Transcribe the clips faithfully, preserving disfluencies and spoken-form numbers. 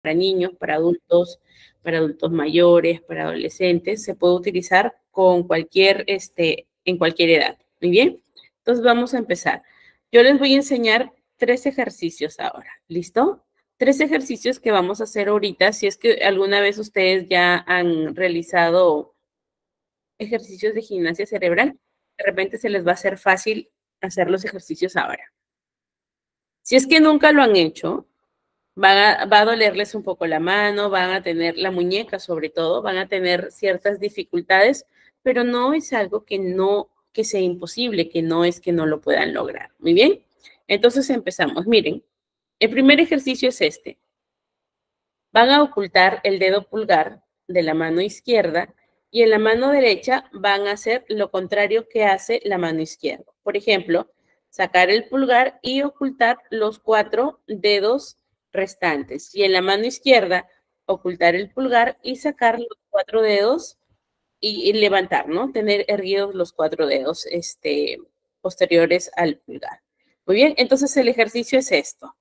para niños, para adultos, para adultos mayores, para adolescentes, se puede utilizar con cualquier, este, en cualquier edad. Muy bien, entonces vamos a empezar. Yo les voy a enseñar tres ejercicios ahora, ¿listo? Tres ejercicios que vamos a hacer ahorita, si es que alguna vez ustedes ya han realizado ejercicios de gimnasia cerebral, de repente se les va a hacer fácil hacer los ejercicios ahora. Si es que nunca lo han hecho, van a, va a dolerles un poco la mano, van a tener la muñeca sobre todo, van a tener ciertas dificultades, pero no es algo que no, que sea imposible, que no es que no lo puedan lograr. Muy bien, entonces empezamos. Miren, el primer ejercicio es este. Van a ocultar el dedo pulgar de la mano izquierda y en la mano derecha van a hacer lo contrario que hace la mano izquierda. Por ejemplo, sacar el pulgar y ocultar los cuatro dedos restantes. Y en la mano izquierda, ocultar el pulgar y sacar los cuatro dedos y, y levantar, ¿no? Tener erguidos los cuatro dedos este, posteriores al pulgar. Muy bien, entonces el ejercicio es esto.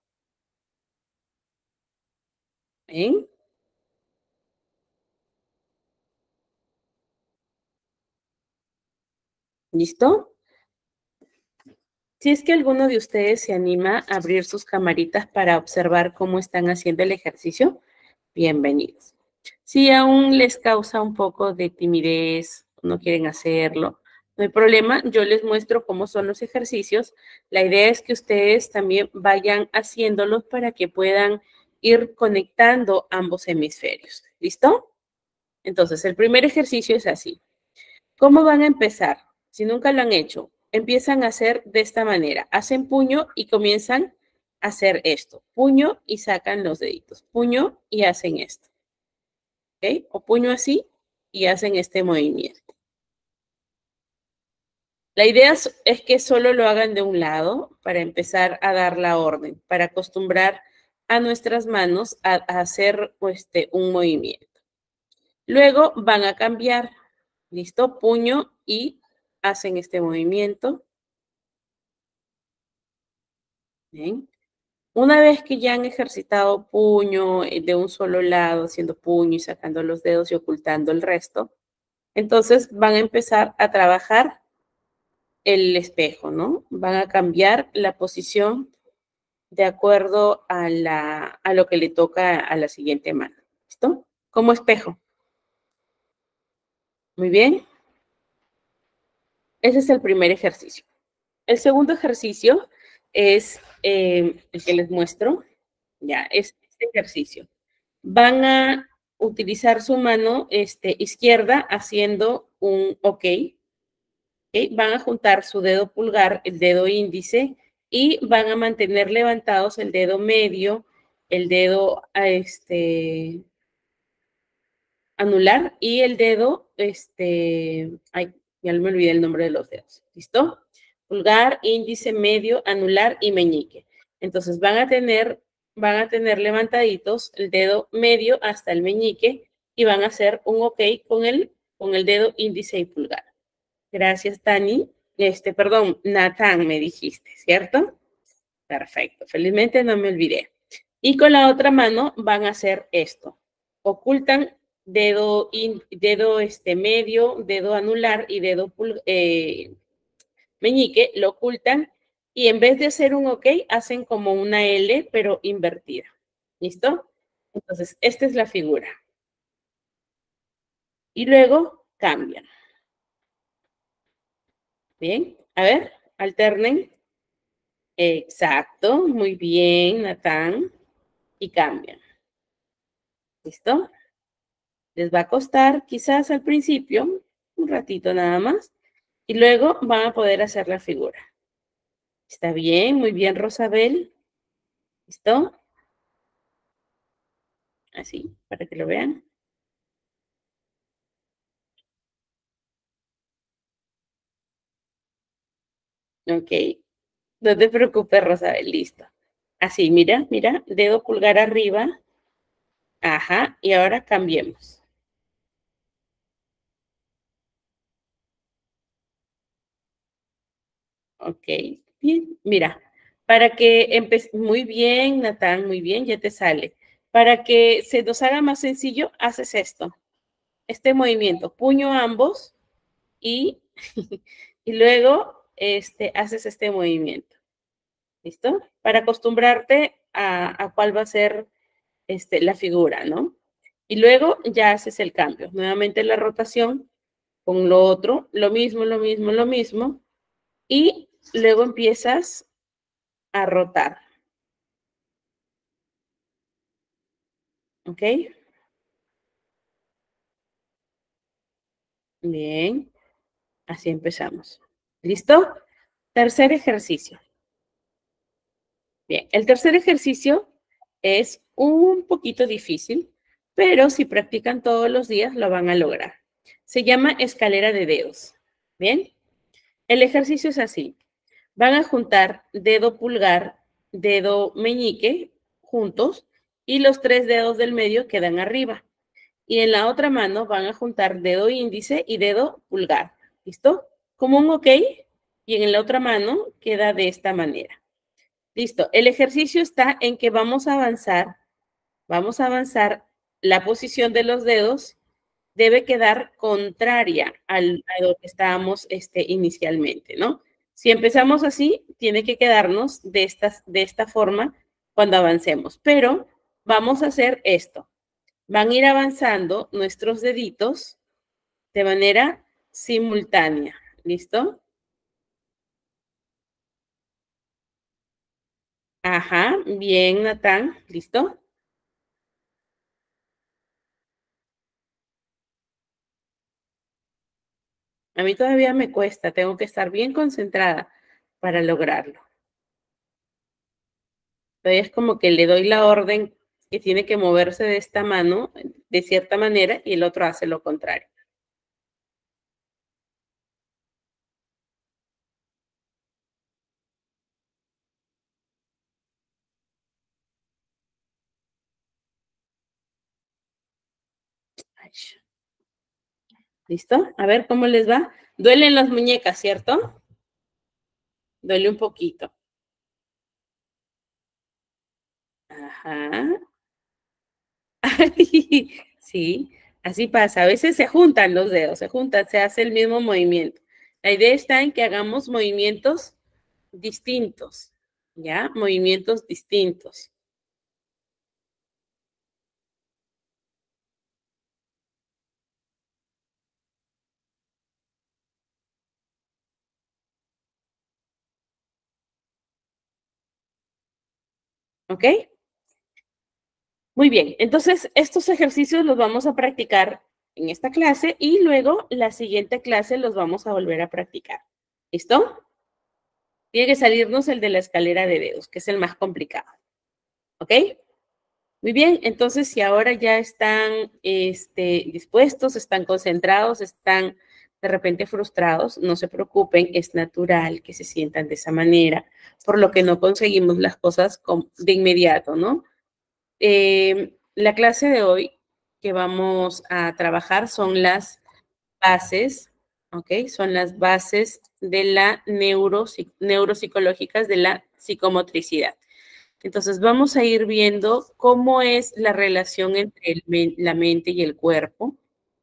¿Ven? ¿Listo? Si es que alguno de ustedes se anima a abrir sus camaritas para observar cómo están haciendo el ejercicio, bienvenidos. Si aún les causa un poco de timidez, no quieren hacerlo, no hay problema, yo les muestro cómo son los ejercicios. La idea es que ustedes también vayan haciéndolos para que puedan ir conectando ambos hemisferios. ¿Listo? Entonces, el primer ejercicio es así. ¿Cómo van a empezar? Si nunca lo han hecho, empiezan a hacer de esta manera. Hacen puño y comienzan a hacer esto. Puño y sacan los deditos. Puño y hacen esto. ¿Ok? O puño así y hacen este movimiento. La idea es que solo lo hagan de un lado para empezar a dar la orden, para acostumbrar a nuestras manos a, a hacer este, un movimiento. Luego van a cambiar. ¿Listo? Puño y hacen este movimiento. Bien. Una vez que ya han ejercitado puño de un solo lado, haciendo puño y sacando los dedos y ocultando el resto, entonces van a empezar a trabajar el espejo, ¿no? Van a cambiar la posición de acuerdo a, la, a lo que le toca a la siguiente mano. ¿Listo? Como espejo. Muy bien. Ese es el primer ejercicio. El segundo ejercicio es eh, el que les muestro. Ya, es este ejercicio. Van a utilizar su mano este, izquierda haciendo un OK. ¿Okay? Van a juntar su dedo pulgar, el dedo índice, y van a mantener levantados el dedo medio, el dedo este, anular y el dedo, este, ay, ya me olvidé el nombre de los dedos. ¿Listo? Pulgar, índice, medio, anular y meñique. Entonces van a tener, van a tener levantaditos el dedo medio hasta el meñique y van a hacer un OK con el, con el dedo índice y pulgar. Gracias, Tani. Este, perdón, Natán me dijiste, ¿cierto? Perfecto. Felizmente no me olvidé. Y con la otra mano van a hacer esto. Ocultan dedo, in, dedo este medio, dedo anular y dedo eh, meñique, lo ocultan y en vez de hacer un OK, hacen como una L, pero invertida. ¿Listo? Entonces, esta es la figura. Y luego cambian. Bien, a ver, alternen. Exacto, muy bien, Natán. Y cambian. ¿Listo? Les va a costar quizás al principio, un ratito nada más, y luego van a poder hacer la figura. ¿Está bien? Muy bien, Rosabel. ¿Listo? Así, para que lo vean. Ok. No te preocupes, Rosabel, listo. Así, mira, mira, dedo pulgar arriba. Ajá, y ahora cambiemos. Ok, bien, mira, para que empecé, muy bien, Natán, muy bien, ya te sale. Para que se nos haga más sencillo, haces esto, este movimiento, puño ambos y, y luego este, haces este movimiento. ¿Listo? Para acostumbrarte a, a cuál va a ser este, la figura, ¿no? Y luego ya haces el cambio. Nuevamente la rotación con lo otro, lo mismo, lo mismo, lo mismo. Y luego empiezas a rotar. ¿Ok? Bien. Así empezamos. ¿Listo? Tercer ejercicio. Bien, el tercer ejercicio es un poquito difícil, pero si practican todos los días lo van a lograr. Se llama escalera de dedos. Bien, el ejercicio es así. Van a juntar dedo pulgar, dedo meñique juntos y los tres dedos del medio quedan arriba. Y en la otra mano van a juntar dedo índice y dedo pulgar. ¿Listo? Como un ok. Y en la otra mano queda de esta manera. Listo. El ejercicio está en que vamos a avanzar. Vamos a avanzar. La posición de los dedos debe quedar contraria al, a lo que estábamos este, inicialmente, ¿no? Si empezamos así, tiene que quedarnos de, estas, de esta forma cuando avancemos. Pero vamos a hacer esto. Van a ir avanzando nuestros deditos de manera simultánea. ¿Listo? Ajá, bien, Natán. ¿Listo? A mí todavía me cuesta, tengo que estar bien concentrada para lograrlo. Entonces es como que le doy la orden que tiene que moverse de esta mano de cierta manera y el otro hace lo contrario. ¿Listo? A ver cómo les va. Duelen las muñecas, ¿cierto? Duele un poquito. Ajá. Sí, así pasa. A veces se juntan los dedos, se juntan, se hace el mismo movimiento. La idea está en que hagamos movimientos distintos, ¿ya? Movimientos distintos. ¿Ok? Muy bien. Entonces, estos ejercicios los vamos a practicar en esta clase y luego la siguiente clase los vamos a volver a practicar. ¿Listo? Tiene que salirnos el de la escalera de dedos, que es el más complicado. ¿Ok? Muy bien, entonces si ahora ya están este, dispuestos, están concentrados, están de repente frustrados, no se preocupen, es natural que se sientan de esa manera, por lo que no conseguimos las cosas con, de inmediato, ¿no? Eh, la clase de hoy que vamos a trabajar son las bases, ¿ok? Son las bases de la neuro, neuropsicológicas de la psicomotricidad. Entonces vamos a ir viendo cómo es la relación entre el, la mente y el cuerpo,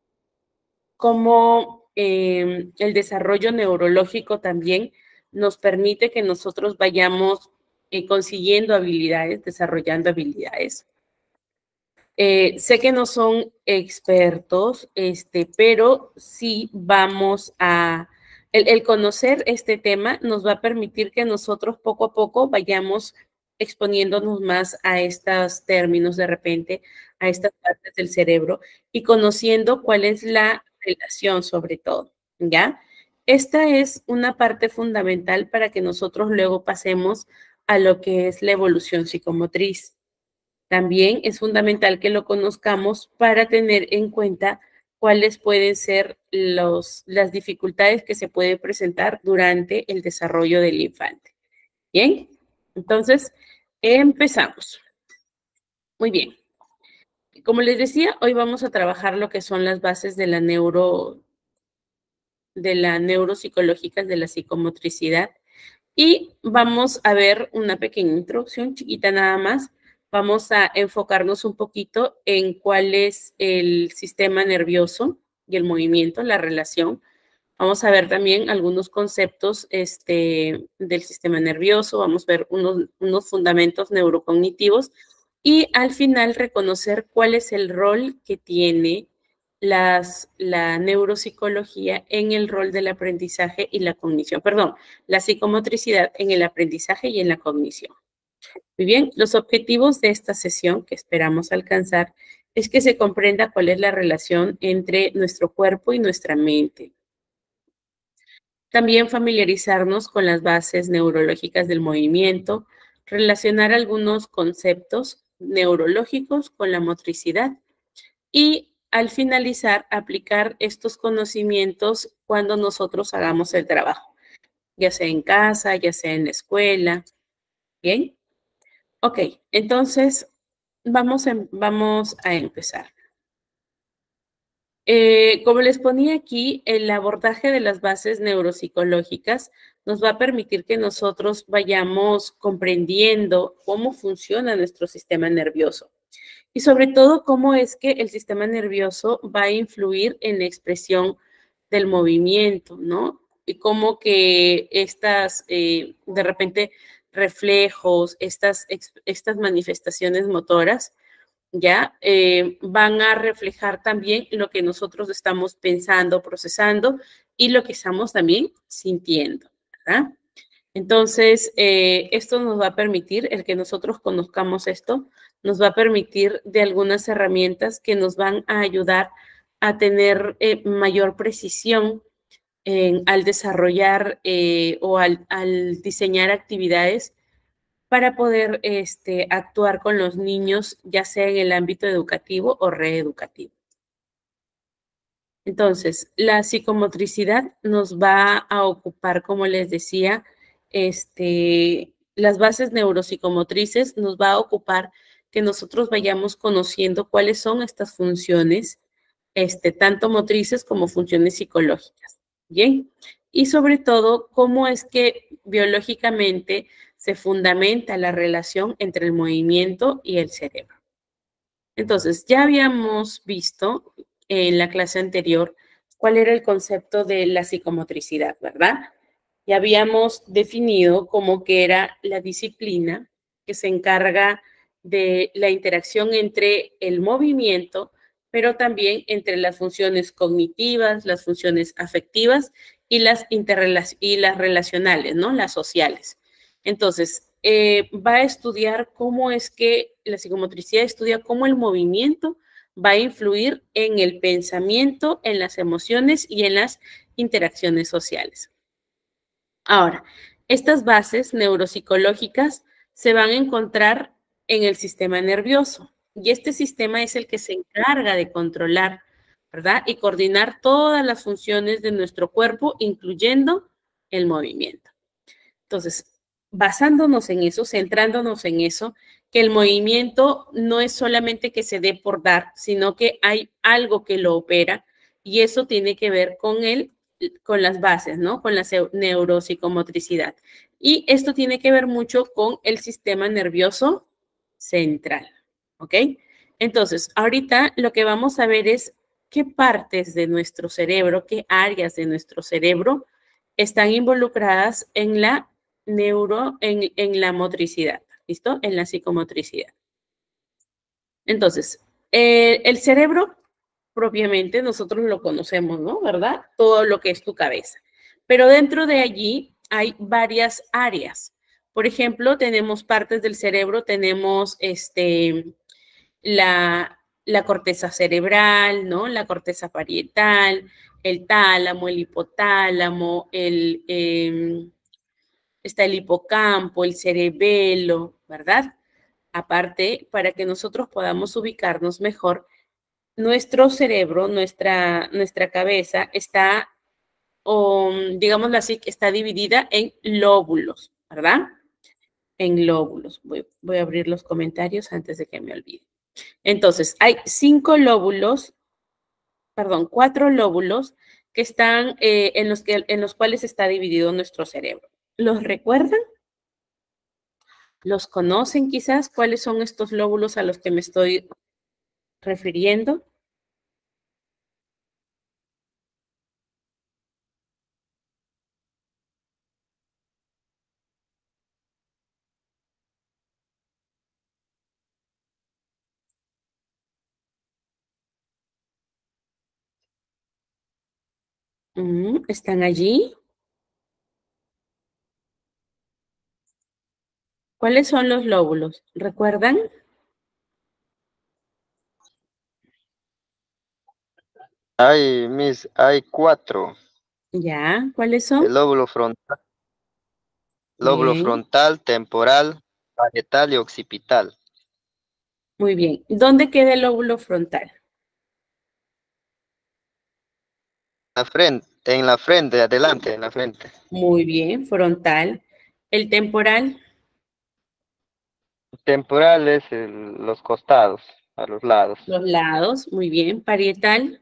cómo eh, el desarrollo neurológico también nos permite que nosotros vayamos eh, consiguiendo habilidades, desarrollando habilidades. Eh, sé que no son expertos, este, pero sí vamos a, el, el conocer este tema nos va a permitir que nosotros poco a poco vayamos exponiéndonos más a estos términos de repente, a estas partes del cerebro y conociendo cuál es la relación sobre todo, ¿ya? Esta es una parte fundamental para que nosotros luego pasemos a lo que es la evolución psicomotriz. También es fundamental que lo conozcamos para tener en cuenta cuáles pueden ser los, las dificultades que se pueden presentar durante el desarrollo del infante. Bien, entonces empezamos. Muy bien. Como les decía, hoy vamos a trabajar lo que son las bases de la neuro, de la neuropsicológica, de la psicomotricidad. Y vamos a ver una pequeña introducción chiquita nada más vamos a enfocarnos un poquito en cuál es el sistema nervioso y el movimiento, la relación. Vamos a ver también algunos conceptos este, del sistema nervioso, vamos a ver unos, unos fundamentos neurocognitivos y al final reconocer cuál es el rol que tiene las, la neuropsicología en el rol del aprendizaje y la cognición, perdón, la psicomotricidad en el aprendizaje y en la cognición. Muy bien, los objetivos de esta sesión que esperamos alcanzar es que se comprenda cuál es la relación entre nuestro cuerpo y nuestra mente. También familiarizarnos con las bases neurológicas del movimiento, relacionar algunos conceptos neurológicos con la motricidad y al finalizar aplicar estos conocimientos cuando nosotros hagamos el trabajo, ya sea en casa, ya sea en la escuela. Bien. Ok, entonces vamos a, vamos a empezar. Eh, como les ponía aquí, el abordaje de las bases neuropsicológicas nos va a permitir que nosotros vayamos comprendiendo cómo funciona nuestro sistema nervioso y sobre todo cómo es que el sistema nervioso va a influir en la expresión del movimiento, ¿no? Y cómo que estas, eh, de repente, reflejos, estas, estas manifestaciones motoras, ¿ya? Eh, van a reflejar también lo que nosotros estamos pensando, procesando y lo que estamos también sintiendo, ¿verdad? Entonces, eh, esto nos va a permitir, el que nosotros conozcamos esto, nos va a permitir de algunas herramientas que nos van a ayudar a tener eh, mayor precisión en, al desarrollar eh, o al, al diseñar actividades para poder este, actuar con los niños, ya sea en el ámbito educativo o reeducativo. Entonces, la psicomotricidad nos va a ocupar, como les decía, este, las bases neuropsicomotrices nos va a ocupar que nosotros vayamos conociendo cuáles son estas funciones, este, tanto motrices como funciones psicológicas. Bien, y sobre todo, cómo es que biológicamente se fundamenta la relación entre el movimiento y el cerebro. Entonces, ya habíamos visto en la clase anterior cuál era el concepto de la psicomotricidad, ¿verdad? Ya habíamos definido como que era la disciplina que se encarga de la interacción entre el movimiento, pero también entre las funciones cognitivas, las funciones afectivas y las, y las relacionales, ¿no? Las sociales. Entonces, eh, va a estudiar cómo es que la psicomotricidad estudia cómo el movimiento va a influir en el pensamiento, en las emociones y en las interacciones sociales. Ahora, estas bases neuropsicológicas se van a encontrar en el sistema nervioso y este sistema es el que se encarga de controlar, ¿verdad? Y coordinar todas las funciones de nuestro cuerpo, incluyendo el movimiento. Entonces, basándonos en eso, centrándonos en eso, que el movimiento no es solamente que se dé por dar, sino que hay algo que lo opera y eso tiene que ver con el, con las bases, ¿no? Con la neuropsicomotricidad. Y esto tiene que ver mucho con el sistema nervioso central, ¿ok? Entonces, ahorita lo que vamos a ver es qué partes de nuestro cerebro, qué áreas de nuestro cerebro están involucradas en la neuro, en, en la motricidad, ¿listo? En la psicomotricidad. Entonces, eh, el cerebro propiamente nosotros lo conocemos, ¿no? ¿Verdad? Todo lo que es tu cabeza. Pero dentro de allí hay varias áreas. Por ejemplo, tenemos partes del cerebro, tenemos este, la, la corteza cerebral, ¿no? La corteza parietal, el tálamo, el hipotálamo, el, eh, está el hipocampo, el cerebelo, ¿verdad? Aparte, para que nosotros podamos ubicarnos mejor, nuestro cerebro, nuestra, nuestra cabeza está, um, digámoslo así, está dividida en lóbulos, ¿verdad? En lóbulos. Voy, voy a abrir los comentarios antes de que me olvide. Entonces, hay cinco lóbulos, perdón, cuatro lóbulos que están eh, en, los que, en los cuales está dividido nuestro cerebro. ¿Los recuerdan? ¿Los conocen quizás? ¿Cuáles son estos lóbulos a los que me estoy refiriendo? Mm, ¿están allí? ¿Cuáles son los lóbulos? ¿Recuerdan? Hay, mis, hay cuatro. Ya, ¿cuáles El son? lóbulo frontal, lóbulo Bien, frontal, temporal, parietal y occipital. muy bien. ¿Dónde queda el lóbulo frontal? La frente, en la frente, adelante, en la frente. Muy bien, frontal. El temporal, Temporal es el- los costados, a los lados. los lados, muy bien. Parietal,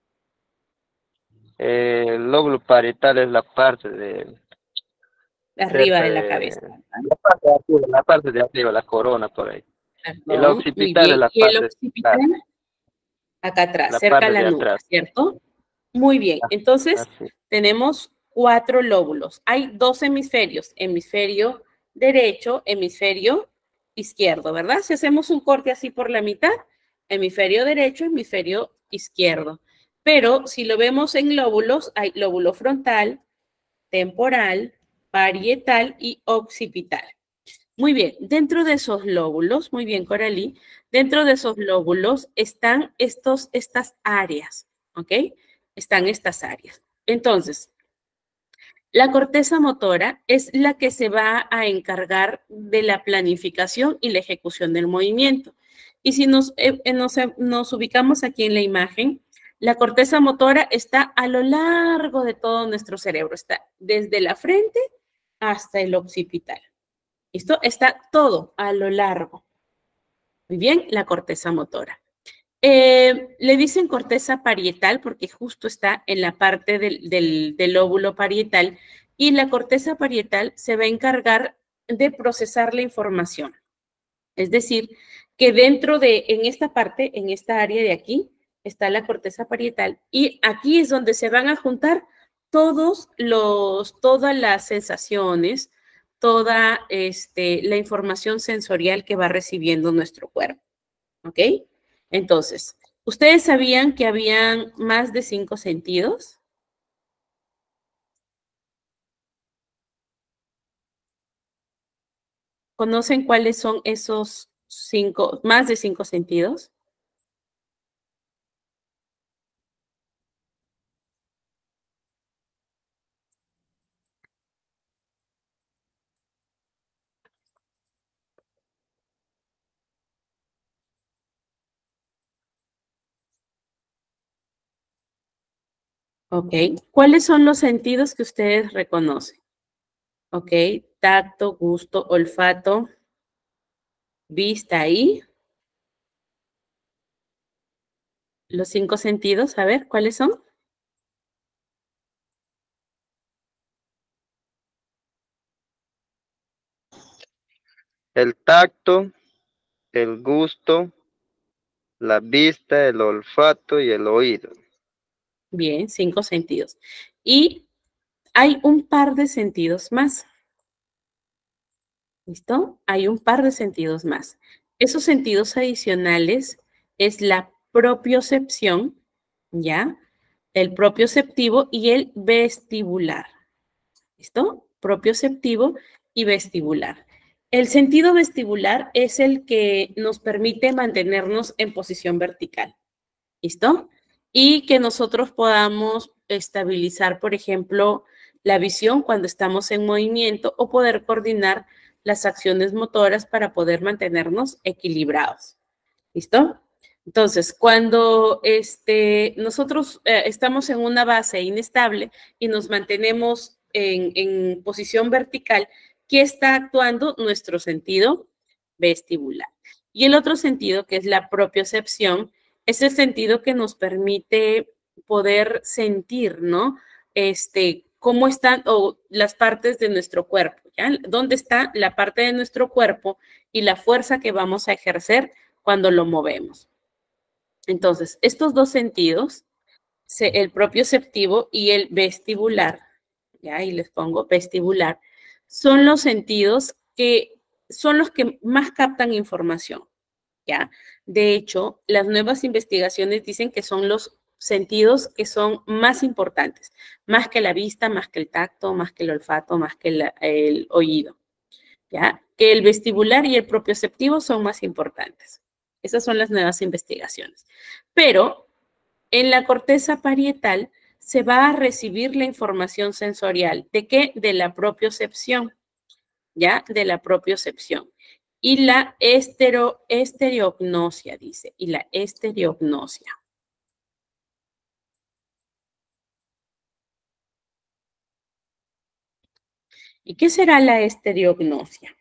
Eh, el lóbulo parietal es la parte de arriba cerca de la de cabeza, ¿verdad? la parte de arriba, la parte de arriba, la corona por ahí. Y la Perdón, muy occipital es bien. la ¿Y el parte de occipital? atrás, Acá atrás, la cerca a parte la de nuca, atrás. ¿cierto? Muy bien. Entonces, Así. tenemos cuatro lóbulos. Hay dos hemisferios, hemisferio derecho, hemisferio izquierdo, ¿verdad? Si hacemos un corte así por la mitad, hemisferio derecho, hemisferio izquierdo. Pero si lo vemos en lóbulos, hay lóbulo frontal, temporal, parietal y occipital. Muy bien, dentro de esos lóbulos, muy bien, Coralí, dentro de esos lóbulos están estos, estas áreas, ¿ok? Están estas áreas. Entonces, la corteza motora es la que se va a encargar de la planificación y la ejecución del movimiento. Y si nos, eh, nos, nos ubicamos aquí en la imagen, la corteza motora está a lo largo de todo nuestro cerebro, está desde la frente hasta el occipital. ¿Listo? Está todo a lo largo. Muy bien, la corteza motora. Eh, le dicen corteza parietal porque justo está en la parte del, del, del lóbulo parietal y la corteza parietal se va a encargar de procesar la información. Es decir, que dentro de, en esta parte, en esta área de aquí, está la corteza parietal y aquí es donde se van a juntar todos los, todas las sensaciones, toda este, la información sensorial que va recibiendo nuestro cuerpo. ¿Ok? Entonces, ¿ustedes sabían que habían más de cinco sentidos? ¿Conocen cuáles son esos cinco, más de cinco sentidos? Ok. ¿Cuáles son los sentidos que ustedes reconocen? Ok. Tacto, gusto, olfato, vista y los cinco sentidos. A ver, ¿cuáles son? El tacto, el gusto, la vista, el olfato y el oído. Bien, cinco sentidos. Y hay un par de sentidos más. ¿Listo? Hay un par de sentidos más. Esos sentidos adicionales es la propiocepción, ¿ya? El propioceptivo y el vestibular. ¿Listo? Propioceptivo y vestibular. El sentido vestibular es el que nos permite mantenernos en posición vertical. ¿Listo? Y que nosotros podamos estabilizar, por ejemplo, la visión cuando estamos en movimiento o poder coordinar las acciones motoras para poder mantenernos equilibrados. ¿Listo? Entonces, cuando este, nosotros eh, estamos en una base inestable y nos mantenemos en, en posición vertical, ¿qué está actuando? Nuestro sentido vestibular. Y el otro sentido, que es la propiocepción, es el sentido que nos permite poder sentir, ¿no? Este, cómo están o las partes de nuestro cuerpo, ¿ya? ¿Dónde está la parte de nuestro cuerpo y la fuerza que vamos a ejercer cuando lo movemos? Entonces, estos dos sentidos, el propioceptivo y el vestibular, ¿ya? Y les pongo vestibular, son los sentidos que son los que más captan información, ¿ya? De hecho, las nuevas investigaciones dicen que son los sentidos que son más importantes, más que la vista, más que el tacto, más que el olfato, más que el, el oído, ¿ya? Que el vestibular y el propioceptivo son más importantes. Esas son las nuevas investigaciones. Pero en la corteza parietal se va a recibir la información sensorial. ¿De qué? De la propiocepción, ¿ya? De la propiocepción. Y la estero, estereognosia, dice, y la estereognosia. ¿Y qué será la estereognosia?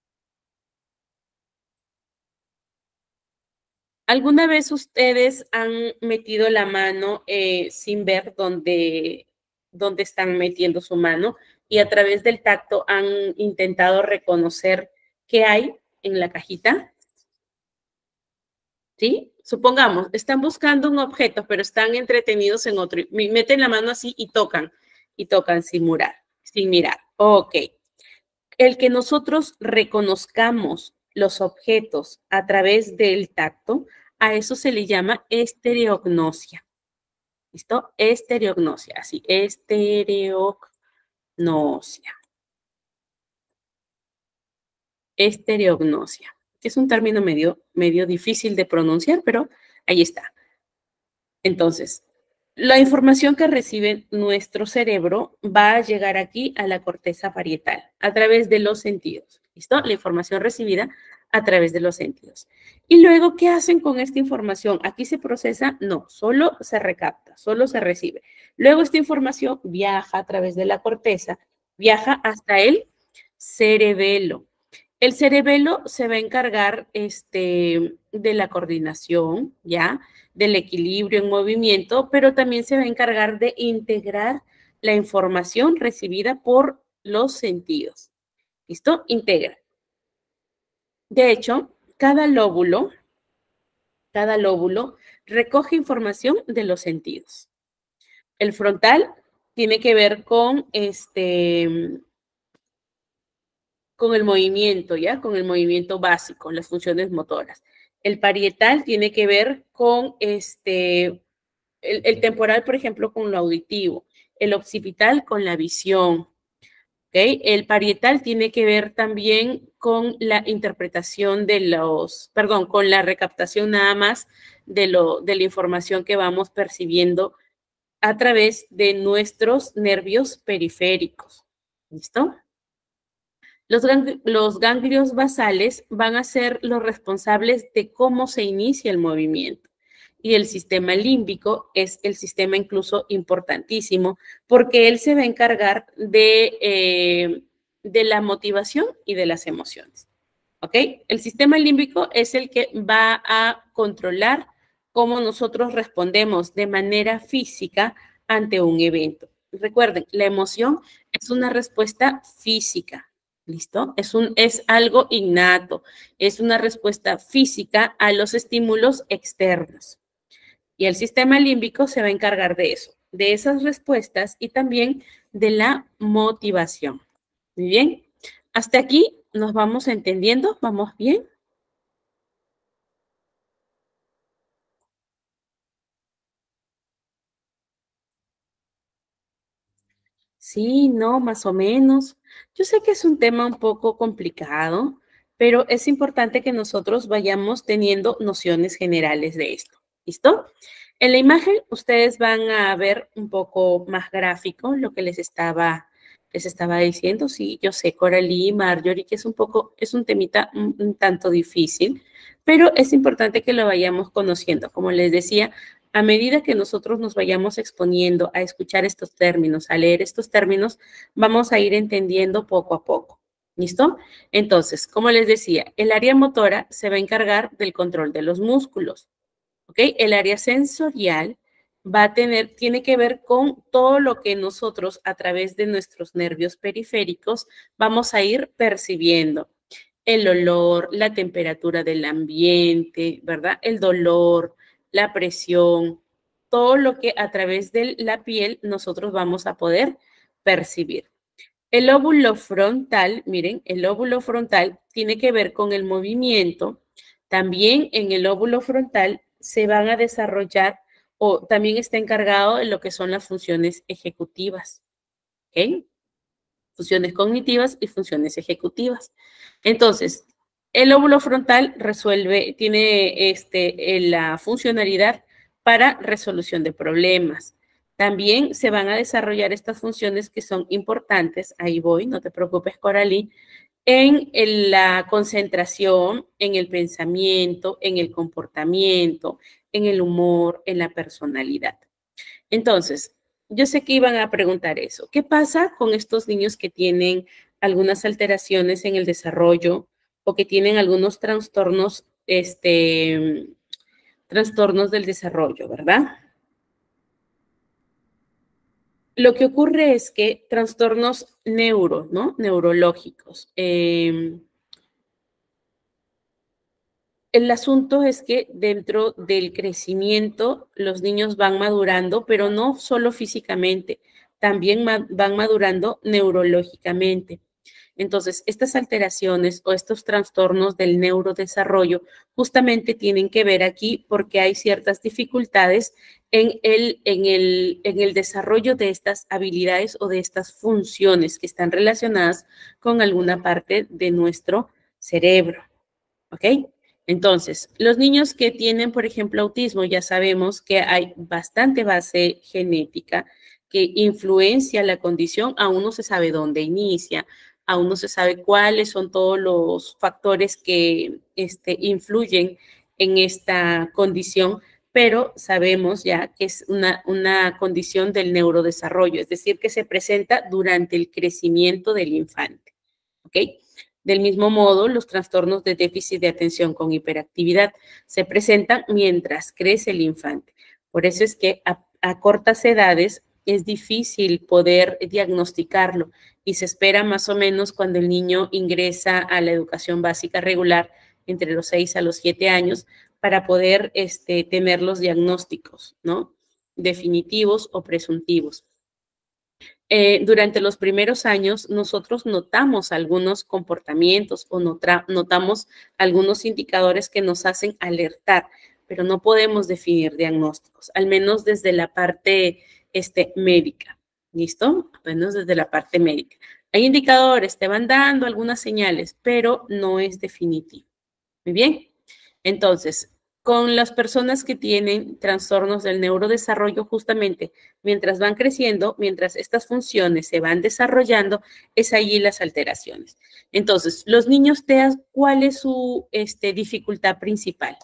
¿Alguna vez ustedes han metido la mano eh, sin ver dónde, dónde están metiendo su mano y a través del tacto han intentado reconocer qué hay en la cajita? ¿Sí? Supongamos, están buscando un objeto, pero están entretenidos en otro. Meten la mano así y tocan, y tocan sin mirar, sin mirar. Ok. El que nosotros reconozcamos los objetos a través del tacto, a eso se le llama estereognosia. ¿Listo? Estereognosia, así, estereognosia. Estereognosia. Es un término medio, medio difícil de pronunciar, pero ahí está. Entonces, la información que recibe nuestro cerebro va a llegar aquí a la corteza parietal a través de los sentidos. ¿Listo? La información recibida a través de los sentidos. Y luego, ¿qué hacen con esta información? ¿Aquí se procesa? No, solo se recapta, solo se recibe. Luego esta información viaja a través de la corteza, viaja hasta el cerebelo. El cerebelo se va a encargar este, de la coordinación, ¿ya? Del equilibrio en movimiento, pero también se va a encargar de integrar la información recibida por los sentidos. ¿Listo? Integra. De hecho, cada lóbulo, cada lóbulo recoge información de los sentidos. El frontal tiene que ver con este con el movimiento, ¿ya? Con el movimiento básico, las funciones motoras. El parietal tiene que ver con este, el, el temporal, por ejemplo, con lo auditivo. El occipital con la visión. ¿Okay? El parietal tiene que ver también con la interpretación de los, perdón, con la recaptación nada más de, lo, de la información que vamos percibiendo a través de nuestros nervios periféricos. ¿Listo? Los, gang los ganglios basales van a ser los responsables de cómo se inicia el movimiento. Y el sistema límbico es el sistema incluso importantísimo porque él se va a encargar de, eh, de la motivación y de las emociones. ¿Ok? El sistema límbico es el que va a controlar cómo nosotros respondemos de manera física ante un evento. Recuerden, la emoción es una respuesta física. ¿Listo? Es, un, es algo innato, es una respuesta física a los estímulos externos. Y el sistema límbico se va a encargar de eso, de esas respuestas y también de la motivación. Muy bien, hasta aquí nos vamos entendiendo, ¿vamos bien? Sí, no, más o menos. Yo sé que es un tema un poco complicado, pero es importante que nosotros vayamos teniendo nociones generales de esto. ¿Listo? En la imagen ustedes van a ver un poco más gráfico lo que les estaba, les estaba diciendo. Sí, yo sé, Coralie, Marjorie, que es un poco, es un temita un, un tanto difícil, pero es importante que lo vayamos conociendo. Como les decía, a medida que nosotros nos vayamos exponiendo a escuchar estos términos, a leer estos términos, vamos a ir entendiendo poco a poco. ¿Listo? Entonces, como les decía, el área motora se va a encargar del control de los músculos. ¿Ok? El área sensorial va a tener, tiene que ver con todo lo que nosotros a través de nuestros nervios periféricos vamos a ir percibiendo. El olor, la temperatura del ambiente, ¿verdad? El dolor, la presión, todo lo que a través de la piel nosotros vamos a poder percibir. El lóbulo frontal, miren, el lóbulo frontal tiene que ver con el movimiento. También en el lóbulo frontal se van a desarrollar o también está encargado de lo que son las funciones ejecutivas. ¿Ok? Funciones cognitivas y funciones ejecutivas. Entonces, el lóbulo frontal resuelve, tiene este, la funcionalidad para resolución de problemas. También se van a desarrollar estas funciones que son importantes, ahí voy, no te preocupes, Coralí, en, en la concentración, en el pensamiento, en el comportamiento, en el humor, en la personalidad. Entonces, yo sé que iban a preguntar eso. ¿Qué pasa con estos niños que tienen algunas alteraciones en el desarrollo o que tienen algunos trastornos, este, trastornos del desarrollo, ¿verdad? Lo que ocurre es que trastornos neuro, ¿no? Neurológicos. Eh, el asunto es que dentro del crecimiento los niños van madurando, pero no solo físicamente, también ma- van madurando neurológicamente. Entonces, estas alteraciones o estos trastornos del neurodesarrollo justamente tienen que ver aquí porque hay ciertas dificultades en el, en el, en el desarrollo de estas habilidades o de estas funciones que están relacionadas con alguna parte de nuestro cerebro. ¿Ok? Entonces, los niños que tienen, por ejemplo, autismo, ya sabemos que hay bastante base genética que influencia la condición, aún no se sabe dónde inicia, aún no se sabe cuáles son todos los factores que este, influyen en esta condición, pero sabemos ya que es una, una condición del neurodesarrollo, es decir, que se presenta durante el crecimiento del infante. ¿Ok? Del mismo modo, los trastornos de déficit de atención con hiperactividad se presentan mientras crece el infante. Por eso es que a, a cortas edades es difícil poder diagnosticarlo y se espera más o menos cuando el niño ingresa a la educación básica regular entre los seis a los siete años para poder este, tener los diagnósticos, ¿no? Definitivos o presuntivos. Eh, durante los primeros años nosotros notamos algunos comportamientos o nota, notamos algunos indicadores que nos hacen alertar, pero no podemos definir diagnósticos, al menos desde la parte este, médica. ¿Listo? Al menos desde la parte médica. Hay indicadores, te van dando algunas señales, pero no es definitivo. Muy bien. Entonces, con las personas que tienen trastornos del neurodesarrollo, justamente mientras van creciendo, mientras estas funciones se van desarrollando, es allí las alteraciones. Entonces, los niños T E A, ¿cuál es su este, dificultad principal?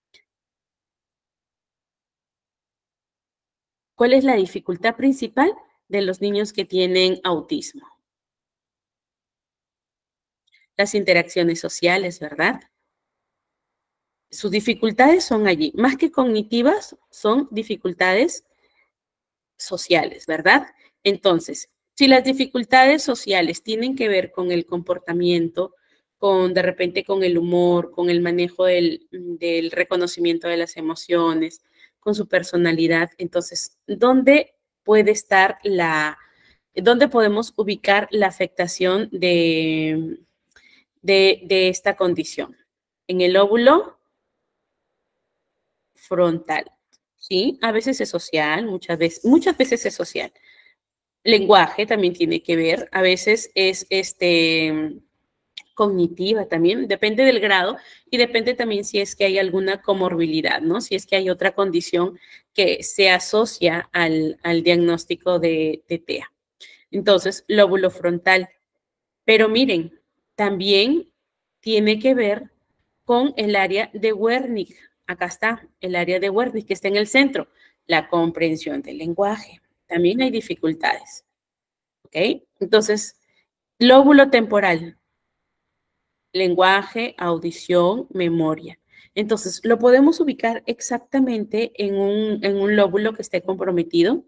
¿Cuál es la dificultad principal de los niños que tienen autismo? Las interacciones sociales, ¿verdad? Sus dificultades son allí, más que cognitivas, son dificultades sociales, ¿verdad? Entonces, si las dificultades sociales tienen que ver con el comportamiento, con de repente con el humor, con el manejo del, del reconocimiento de las emociones, con su personalidad, entonces, ¿dónde puede estar la, dónde podemos ubicar la afectación de, de, de esta condición? En el lóbulo frontal, ¿sí? A veces es social, muchas veces, muchas veces es social. Lenguaje también tiene que ver, a veces es este, cognitiva también, depende del grado y depende también si es que hay alguna comorbilidad, ¿no? Si es que hay otra condición que se asocia al, al diagnóstico de, de T E A. Entonces, lóbulo frontal. Pero miren, también tiene que ver con el área de Wernicke. Acá está, el área de Wernicke que está en el centro, la comprensión del lenguaje. También hay dificultades. ¿Ok? Entonces, lóbulo temporal, lenguaje, audición, memoria. Entonces, ¿lo podemos ubicar exactamente en un, en un lóbulo que esté comprometido?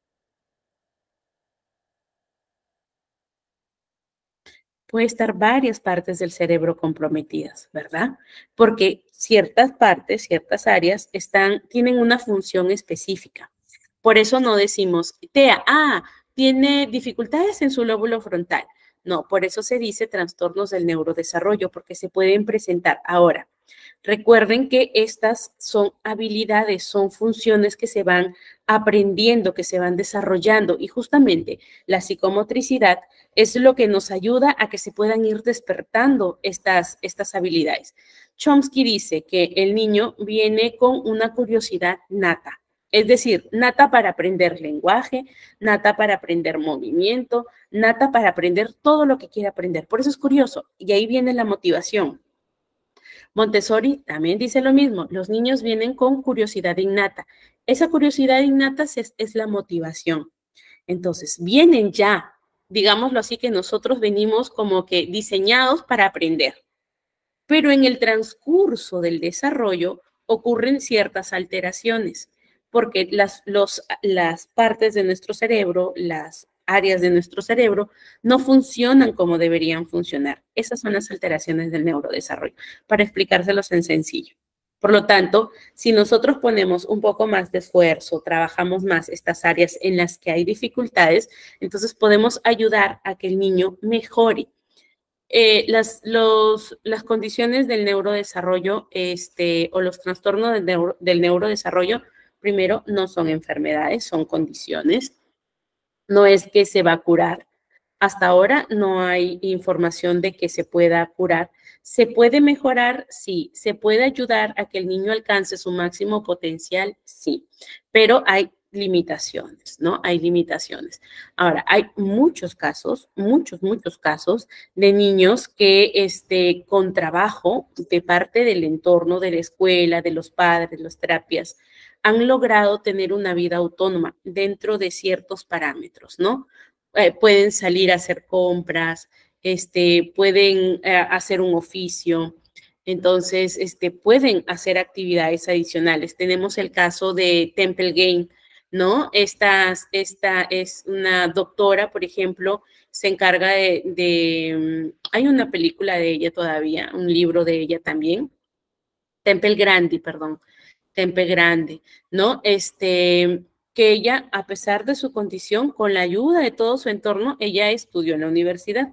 Puede estar varias partes del cerebro comprometidas, ¿verdad? Porque ciertas partes, ciertas áreas están, tienen una función específica. Por eso no decimos, Tea, ah, tiene dificultades en su lóbulo frontal. No, por eso se dice trastornos del neurodesarrollo, porque se pueden presentar. Ahora, recuerden que estas son habilidades, son funciones que se van aprendiendo, que se van desarrollando y justamente la psicomotricidad es lo que nos ayuda a que se puedan ir despertando estas, estas habilidades. Chomsky dice que el niño viene con una curiosidad nata, es decir, nata para aprender lenguaje, nata para aprender movimiento, nata para aprender todo lo que quiere aprender. Por eso es curioso y ahí viene la motivación. Montessori también dice lo mismo, los niños vienen con curiosidad innata. Esa curiosidad innata es, es la motivación. Entonces, vienen ya, digámoslo así, que nosotros venimos como que diseñados para aprender. Pero en el transcurso del desarrollo ocurren ciertas alteraciones, porque las, los, las partes de nuestro cerebro, las áreas de nuestro cerebro, no funcionan como deberían funcionar. Esas son las alteraciones del neurodesarrollo, para explicárselos en sencillo. Por lo tanto, si nosotros ponemos un poco más de esfuerzo, trabajamos más estas áreas en las que hay dificultades, entonces podemos ayudar a que el niño mejore. Eh, las, los, las condiciones del neurodesarrollo este, o los trastornos del, neuro, del neurodesarrollo, primero, no son enfermedades, son condiciones. No es que se va a curar. Hasta ahora no hay información de que se pueda curar. ¿Se puede mejorar? Sí. ¿Se puede ayudar a que el niño alcance su máximo potencial? Sí. Pero hay limitaciones, ¿no? Hay limitaciones. Ahora, hay muchos casos, muchos, muchos casos de niños que este, con trabajo de parte del entorno, de la escuela, de los padres, las terapias, han logrado tener una vida autónoma dentro de ciertos parámetros, ¿no? Eh, pueden salir a hacer compras, este, pueden eh, hacer un oficio, entonces este, pueden hacer actividades adicionales. Tenemos el caso de Temple Game, ¿no? Esta, esta es una doctora, por ejemplo, se encarga de, de, hay una película de ella todavía, un libro de ella también, Temple Grandi, perdón, Temple Grande, ¿no? Este, que ella, a pesar de su condición, con la ayuda de todo su entorno, ella estudió en la universidad.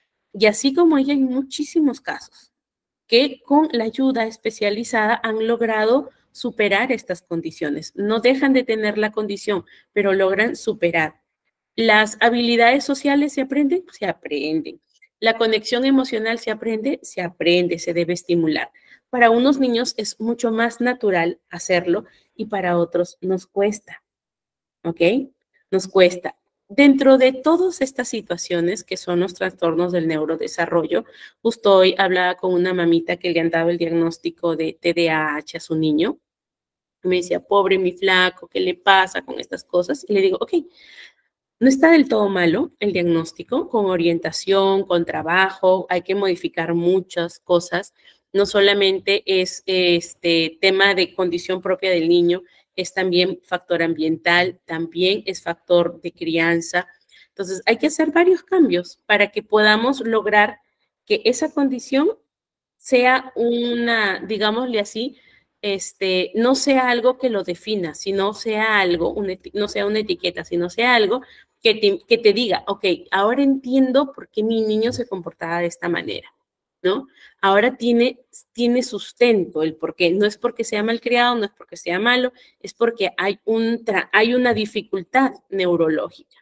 Y así como ella, hay muchísimos casos que con la ayuda especializada han logrado superar estas condiciones. No dejan de tener la condición, pero logran superar. Las habilidades sociales se aprenden, se aprenden. La conexión emocional se aprende, se aprende, se debe estimular. Para unos niños es mucho más natural hacerlo y para otros nos cuesta, ¿ok? Nos cuesta. Dentro de todas estas situaciones que son los trastornos del neurodesarrollo, justo hoy hablaba con una mamita que le han dado el diagnóstico de T D A H a su niño. Me decía, pobre mi flaco, ¿qué le pasa con estas cosas? Y le digo, ok, no está del todo malo el diagnóstico, con orientación, con trabajo, hay que modificar muchas cosas. No solamente es este tema de condición propia del niño, es también factor ambiental, también es factor de crianza. Entonces, hay que hacer varios cambios para que podamos lograr que esa condición sea una, digámosle así, este, no sea algo que lo defina, sino sea algo, una, no sea una etiqueta, sino sea algo que te, que te diga, ok, ahora entiendo por qué mi niño se comportaba de esta manera, ¿no? Ahora tiene, tiene sustento el por qué. No es porque sea malcriado, no es porque sea malo, es porque hay, un, hay una dificultad neurológica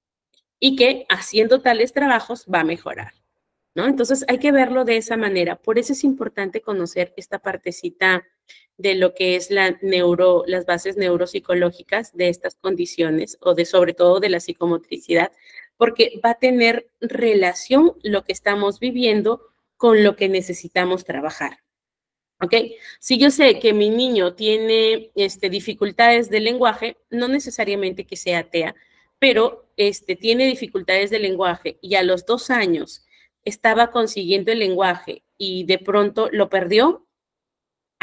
y que haciendo tales trabajos va a mejorar, ¿no? Entonces hay que verlo de esa manera. Por eso es importante conocer esta partecita de lo que es la neuro, las bases neuropsicológicas de estas condiciones o de sobre todo de la psicomotricidad, porque va a tener relación lo que estamos viviendo con lo que necesitamos trabajar. ¿Ok? Si yo sé que mi niño tiene este, dificultades de lenguaje, no necesariamente que sea T E A, pero este, tiene dificultades de lenguaje y a los dos años estaba consiguiendo el lenguaje y de pronto lo perdió,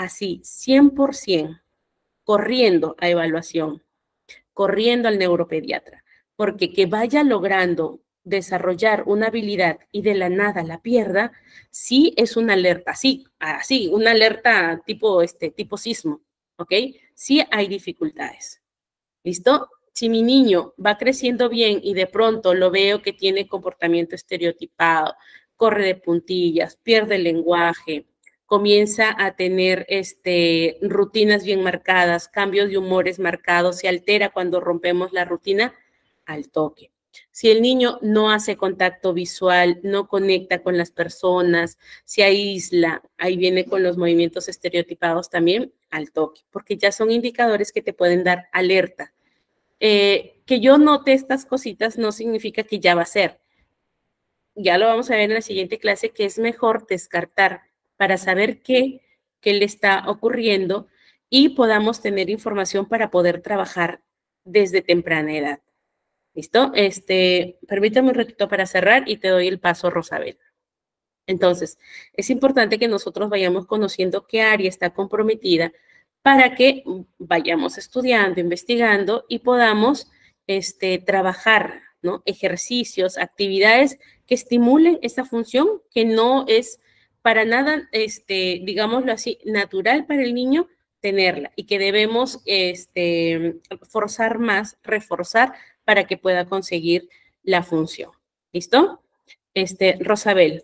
así, cien por ciento, corriendo a evaluación, corriendo al neuropediatra, porque que vaya logrando desarrollar una habilidad y de la nada la pierda, sí es una alerta, sí, así, una alerta tipo, este, tipo sismo, ¿ok? Sí hay dificultades, ¿listo? Si mi niño va creciendo bien y de pronto lo veo que tiene comportamiento estereotipado, corre de puntillas, pierde el lenguaje, comienza a tener este, rutinas bien marcadas, cambios de humores marcados, se altera cuando rompemos la rutina, al toque. Si el niño no hace contacto visual, no conecta con las personas, se aísla, ahí viene con los movimientos estereotipados también, al toque, porque ya son indicadores que te pueden dar alerta. Eh, que yo note estas cositas no significa que ya va a ser. Ya lo vamos a ver en la siguiente clase, que es mejor descartar para saber qué, qué le está ocurriendo y podamos tener información para poder trabajar desde temprana edad. ¿Listo? Este, permítame un ratito para cerrar y te doy el paso, Rosabel. Entonces, es importante que nosotros vayamos conociendo qué área está comprometida para que vayamos estudiando, investigando y podamos este, trabajar, ¿no? Ejercicios, actividades que estimulen esa función que no es para nada, este, digámoslo así, natural para el niño tenerla y que debemos este, forzar más, reforzar para que pueda conseguir la función. ¿Listo? Este, Rosabel,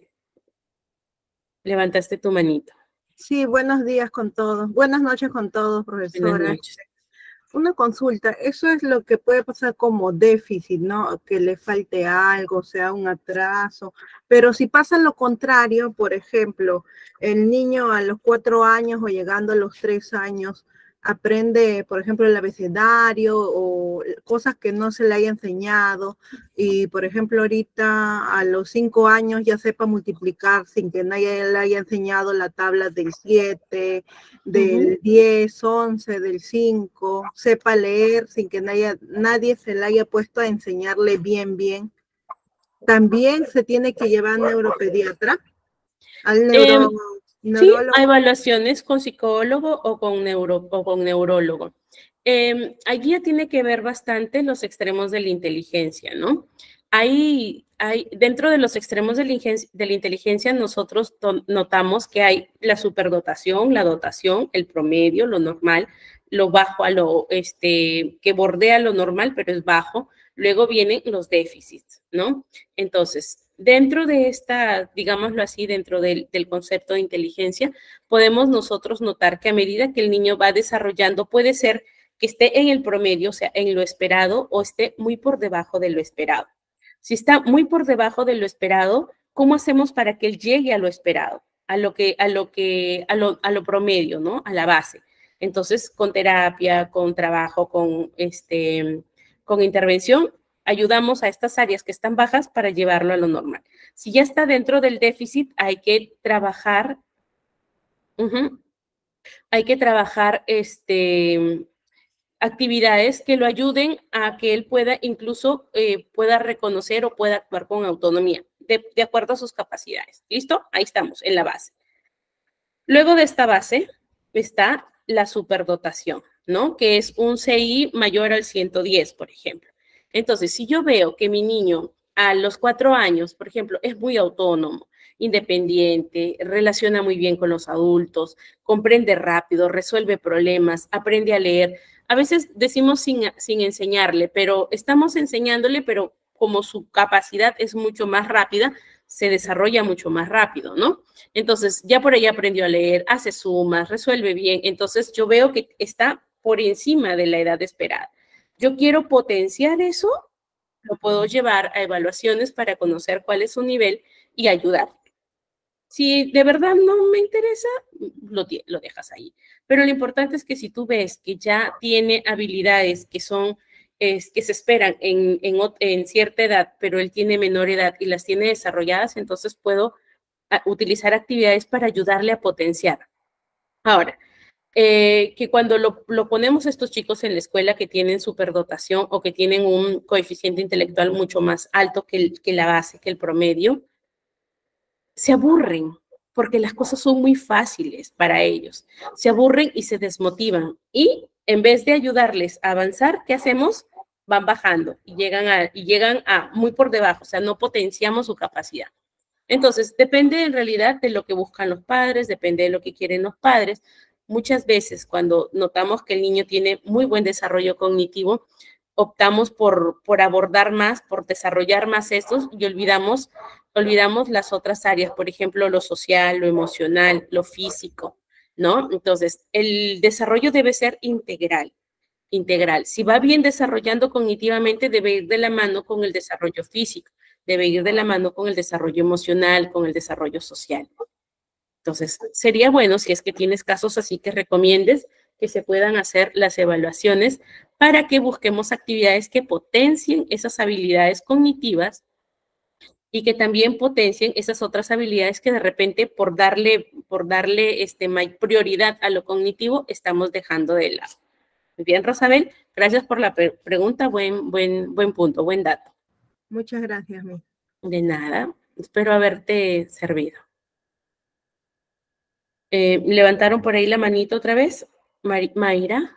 levantaste tu manito. Sí, buenos días con todos. Buenas noches con todos, profesora. Buenas noches. Una consulta, eso es lo que puede pasar como déficit, ¿no? Que le falte algo, sea un atraso. Pero si pasa lo contrario, por ejemplo, el niño a los cuatro años o llegando a los tres años aprende, por ejemplo, el abecedario o cosas que no se le haya enseñado y, por ejemplo, ahorita a los cinco años ya sepa multiplicar sin que nadie le haya enseñado la tabla del siete, del uh-huh. diez, once, del cinco, sepa leer sin que nadie, nadie se le haya puesto a enseñarle bien, bien. También se tiene que llevar al neuropediatra, al neuro... Eh, Sí, hay evaluaciones con psicólogo o con, neuro, o con neurólogo. Eh, allí ya tiene que ver bastante los extremos de la inteligencia, ¿no? Hay, hay, dentro de los extremos de la, de la inteligencia nosotros notamos que hay la superdotación, la dotación, el promedio, lo normal, lo bajo a lo, este, que bordea lo normal, pero es bajo. Luego vienen los déficits, ¿no? Entonces, dentro de esta, digámoslo así, dentro del, del concepto de inteligencia, podemos nosotros notar que a medida que el niño va desarrollando, puede ser que esté en el promedio, o sea, en lo esperado, o esté muy por debajo de lo esperado. Si está muy por debajo de lo esperado, ¿cómo hacemos para que él llegue a lo esperado? A lo que, a lo que, a lo, a lo promedio, ¿no? A la base. Entonces, con terapia, con trabajo, con este, con intervención, ayudamos a estas áreas que están bajas para llevarlo a lo normal. Si ya está dentro del déficit, hay que trabajar, uh-huh, hay que trabajar este, actividades que lo ayuden a que él pueda incluso eh, pueda reconocer o pueda actuar con autonomía, de, de acuerdo a sus capacidades. ¿Listo? Ahí estamos, en la base. Luego de esta base está la superdotación, ¿no? Que es un C I mayor al ciento diez, por ejemplo. Entonces, si yo veo que mi niño a los cuatro años, por ejemplo, es muy autónomo, independiente, relaciona muy bien con los adultos, comprende rápido, resuelve problemas, aprende a leer. A veces decimos sin, sin enseñarle, pero estamos enseñándole, pero como su capacidad es mucho más rápida, se desarrolla mucho más rápido, ¿no? Entonces, ya por ahí aprendió a leer, hace sumas, resuelve bien. Entonces, yo veo que está por encima de la edad esperada. Yo quiero potenciar eso, lo puedo llevar a evaluaciones para conocer cuál es su nivel y ayudar. Si de verdad no me interesa, lo, lo dejas ahí. Pero lo importante es que si tú ves que ya tiene habilidades que son, es, que se esperan en, en, en cierta edad, pero él tiene menor edad y las tiene desarrolladas, entonces puedo a, utilizar actividades para ayudarle a potenciar. Ahora, Eh, que cuando lo, lo ponemos a estos chicos en la escuela que tienen superdotación o que tienen un coeficiente intelectual mucho más alto que, el, que la base, que el promedio, se aburren, porque las cosas son muy fáciles para ellos. Se aburren y se desmotivan. Y en vez de ayudarles a avanzar, ¿qué hacemos? Van bajando y llegan a, y llegan a muy por debajo, o sea, no potenciamos su capacidad. Entonces, depende en realidad de lo que buscan los padres, depende de lo que quieren los padres. Muchas veces cuando notamos que el niño tiene muy buen desarrollo cognitivo, optamos por, por abordar más, por desarrollar más estos y olvidamos, olvidamos las otras áreas, por ejemplo, lo social, lo emocional, lo físico, ¿no? Entonces, el desarrollo debe ser integral, integral. Si va bien desarrollando cognitivamente, debe ir de la mano con el desarrollo físico, debe ir de la mano con el desarrollo emocional, con el desarrollo social. Entonces, sería bueno, si es que tienes casos así, que recomiendes que se puedan hacer las evaluaciones para que busquemos actividades que potencien esas habilidades cognitivas y que también potencien esas otras habilidades que de repente por darle, por darle este, prioridad a lo cognitivo estamos dejando de lado. Muy bien, Rosabel, gracias por la pre pregunta, buen, buen, buen punto, buen dato. Muchas gracias, mi. De nada, espero haberte servido. Eh, ¿Levantaron por ahí la manito otra vez? Mar Mayra.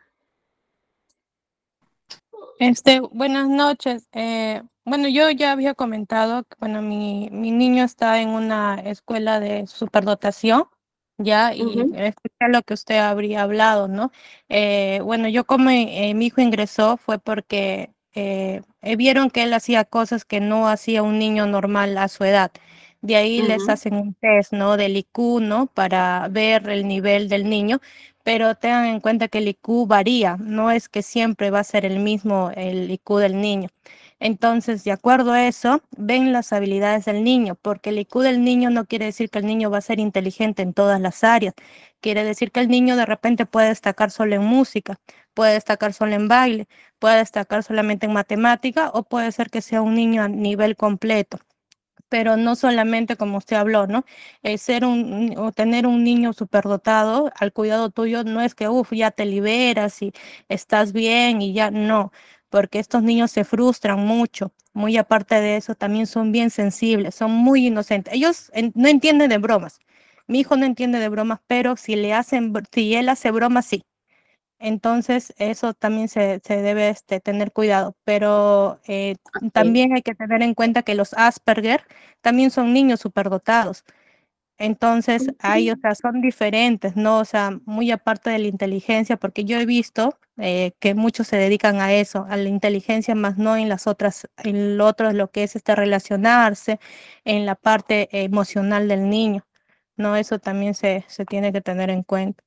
Este, buenas noches. Eh, bueno, yo ya había comentado que, bueno, mi, mi niño está en una escuela de superdotación, ya, y Uh-huh. escuché lo que usted habría hablado, ¿no? Eh, bueno, yo como eh, mi hijo ingresó fue porque eh, eh, vieron que él hacía cosas que no hacía un niño normal a su edad. De ahí les Uh-huh. hacen un test, ¿no? Del I Q, ¿no? Para ver el nivel del niño, pero tengan en cuenta que el I Q varía, no es que siempre va a ser el mismo el I Q del niño. Entonces, de acuerdo a eso, ven las habilidades del niño, porque el I Q del niño no quiere decir que el niño va a ser inteligente en todas las áreas, quiere decir que el niño de repente puede destacar solo en música, puede destacar solo en baile, puede destacar solamente en matemática, o puede ser que sea un niño a nivel completo. Pero no solamente como usted habló, ¿no? Eh, ser un, o tener un niño superdotado al cuidado tuyo no es que, uff, ya te liberas y estás bien y ya no, porque estos niños se frustran mucho. Muy aparte de eso, también son bien sensibles, son muy inocentes. Ellos en, no entienden de bromas. Mi hijo no entiende de bromas, pero si le hacen, si él hace bromas, sí. Entonces, eso también se, se debe este, tener cuidado, pero eh, Okay. también hay que tener en cuenta que los Asperger también son niños superdotados. Entonces, Uh-huh. ahí, o sea, son diferentes, ¿no? O sea, muy aparte de la inteligencia, porque yo he visto eh, que muchos se dedican a eso, a la inteligencia, más no en las otras, en lo otro, lo que es este relacionarse, en la parte emocional del niño, ¿no? Eso también se, se tiene que tener en cuenta.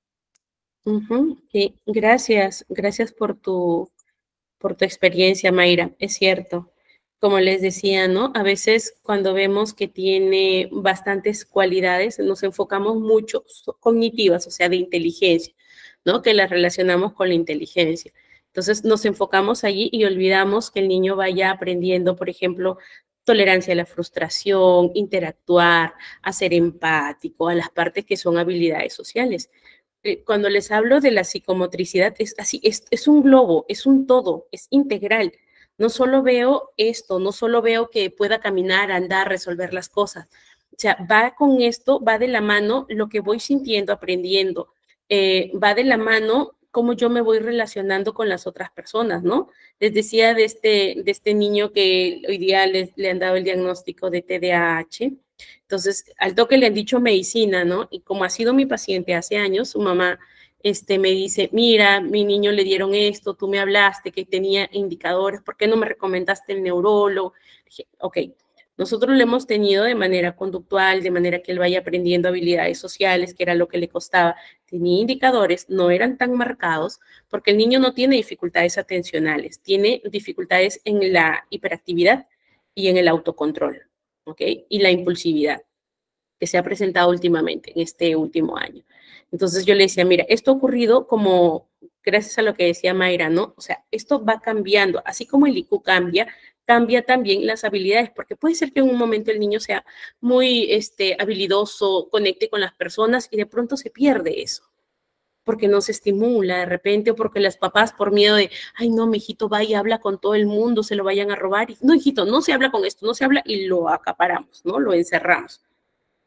Uh-huh. Sí, gracias, gracias por tu, por tu experiencia, Mayra, es cierto. Como les decía, ¿no? A veces cuando vemos que tiene bastantes cualidades, nos enfocamos mucho cognitivas, o sea, de inteligencia, ¿no? Que las relacionamos con la inteligencia. Entonces nos enfocamos allí y olvidamos que el niño vaya aprendiendo, por ejemplo, tolerancia a la frustración, interactuar, a ser empático, a las partes que son habilidades sociales. Cuando les hablo de la psicomotricidad, es así, es, es un globo, es un todo, es integral. No solo veo esto, no solo veo que pueda caminar, andar, resolver las cosas. O sea, va con esto, va de la mano lo que voy sintiendo, aprendiendo, eh, va de la mano cómo yo me voy relacionando con las otras personas, ¿no? Les decía de este, de este niño que hoy día les, le han dado el diagnóstico de T D A H. Entonces, al toque le han dicho medicina, ¿no? Y como ha sido mi paciente hace años, su mamá este, me dice, mira, mi niño le dieron esto, tú me hablaste que tenía indicadores, ¿por qué no me recomendaste el neurólogo? Dije, ok, nosotros lo hemos tenido de manera conductual, de manera que él vaya aprendiendo habilidades sociales, que era lo que le costaba. Tenía indicadores, no eran tan marcados, porque el niño no tiene dificultades atencionales, tiene dificultades en la hiperactividad y en el autocontrol, ¿ok? Y la impulsividad que se ha presentado últimamente, en este último año. Entonces yo le decía, mira, esto ha ocurrido como, gracias a lo que decía Mayra, ¿no? O sea, esto va cambiando, así como el I Q cambia, cambia también las habilidades, porque puede ser que en un momento el niño sea muy este, habilidoso, conecte con las personas y de pronto se pierde eso, porque no se estimula de repente o porque las papás por miedo de, ay no, mi hijito va y habla con todo el mundo, se lo vayan a robar. Y, no, hijito, no se habla con esto, no se habla y lo acaparamos, ¿no? Lo encerramos.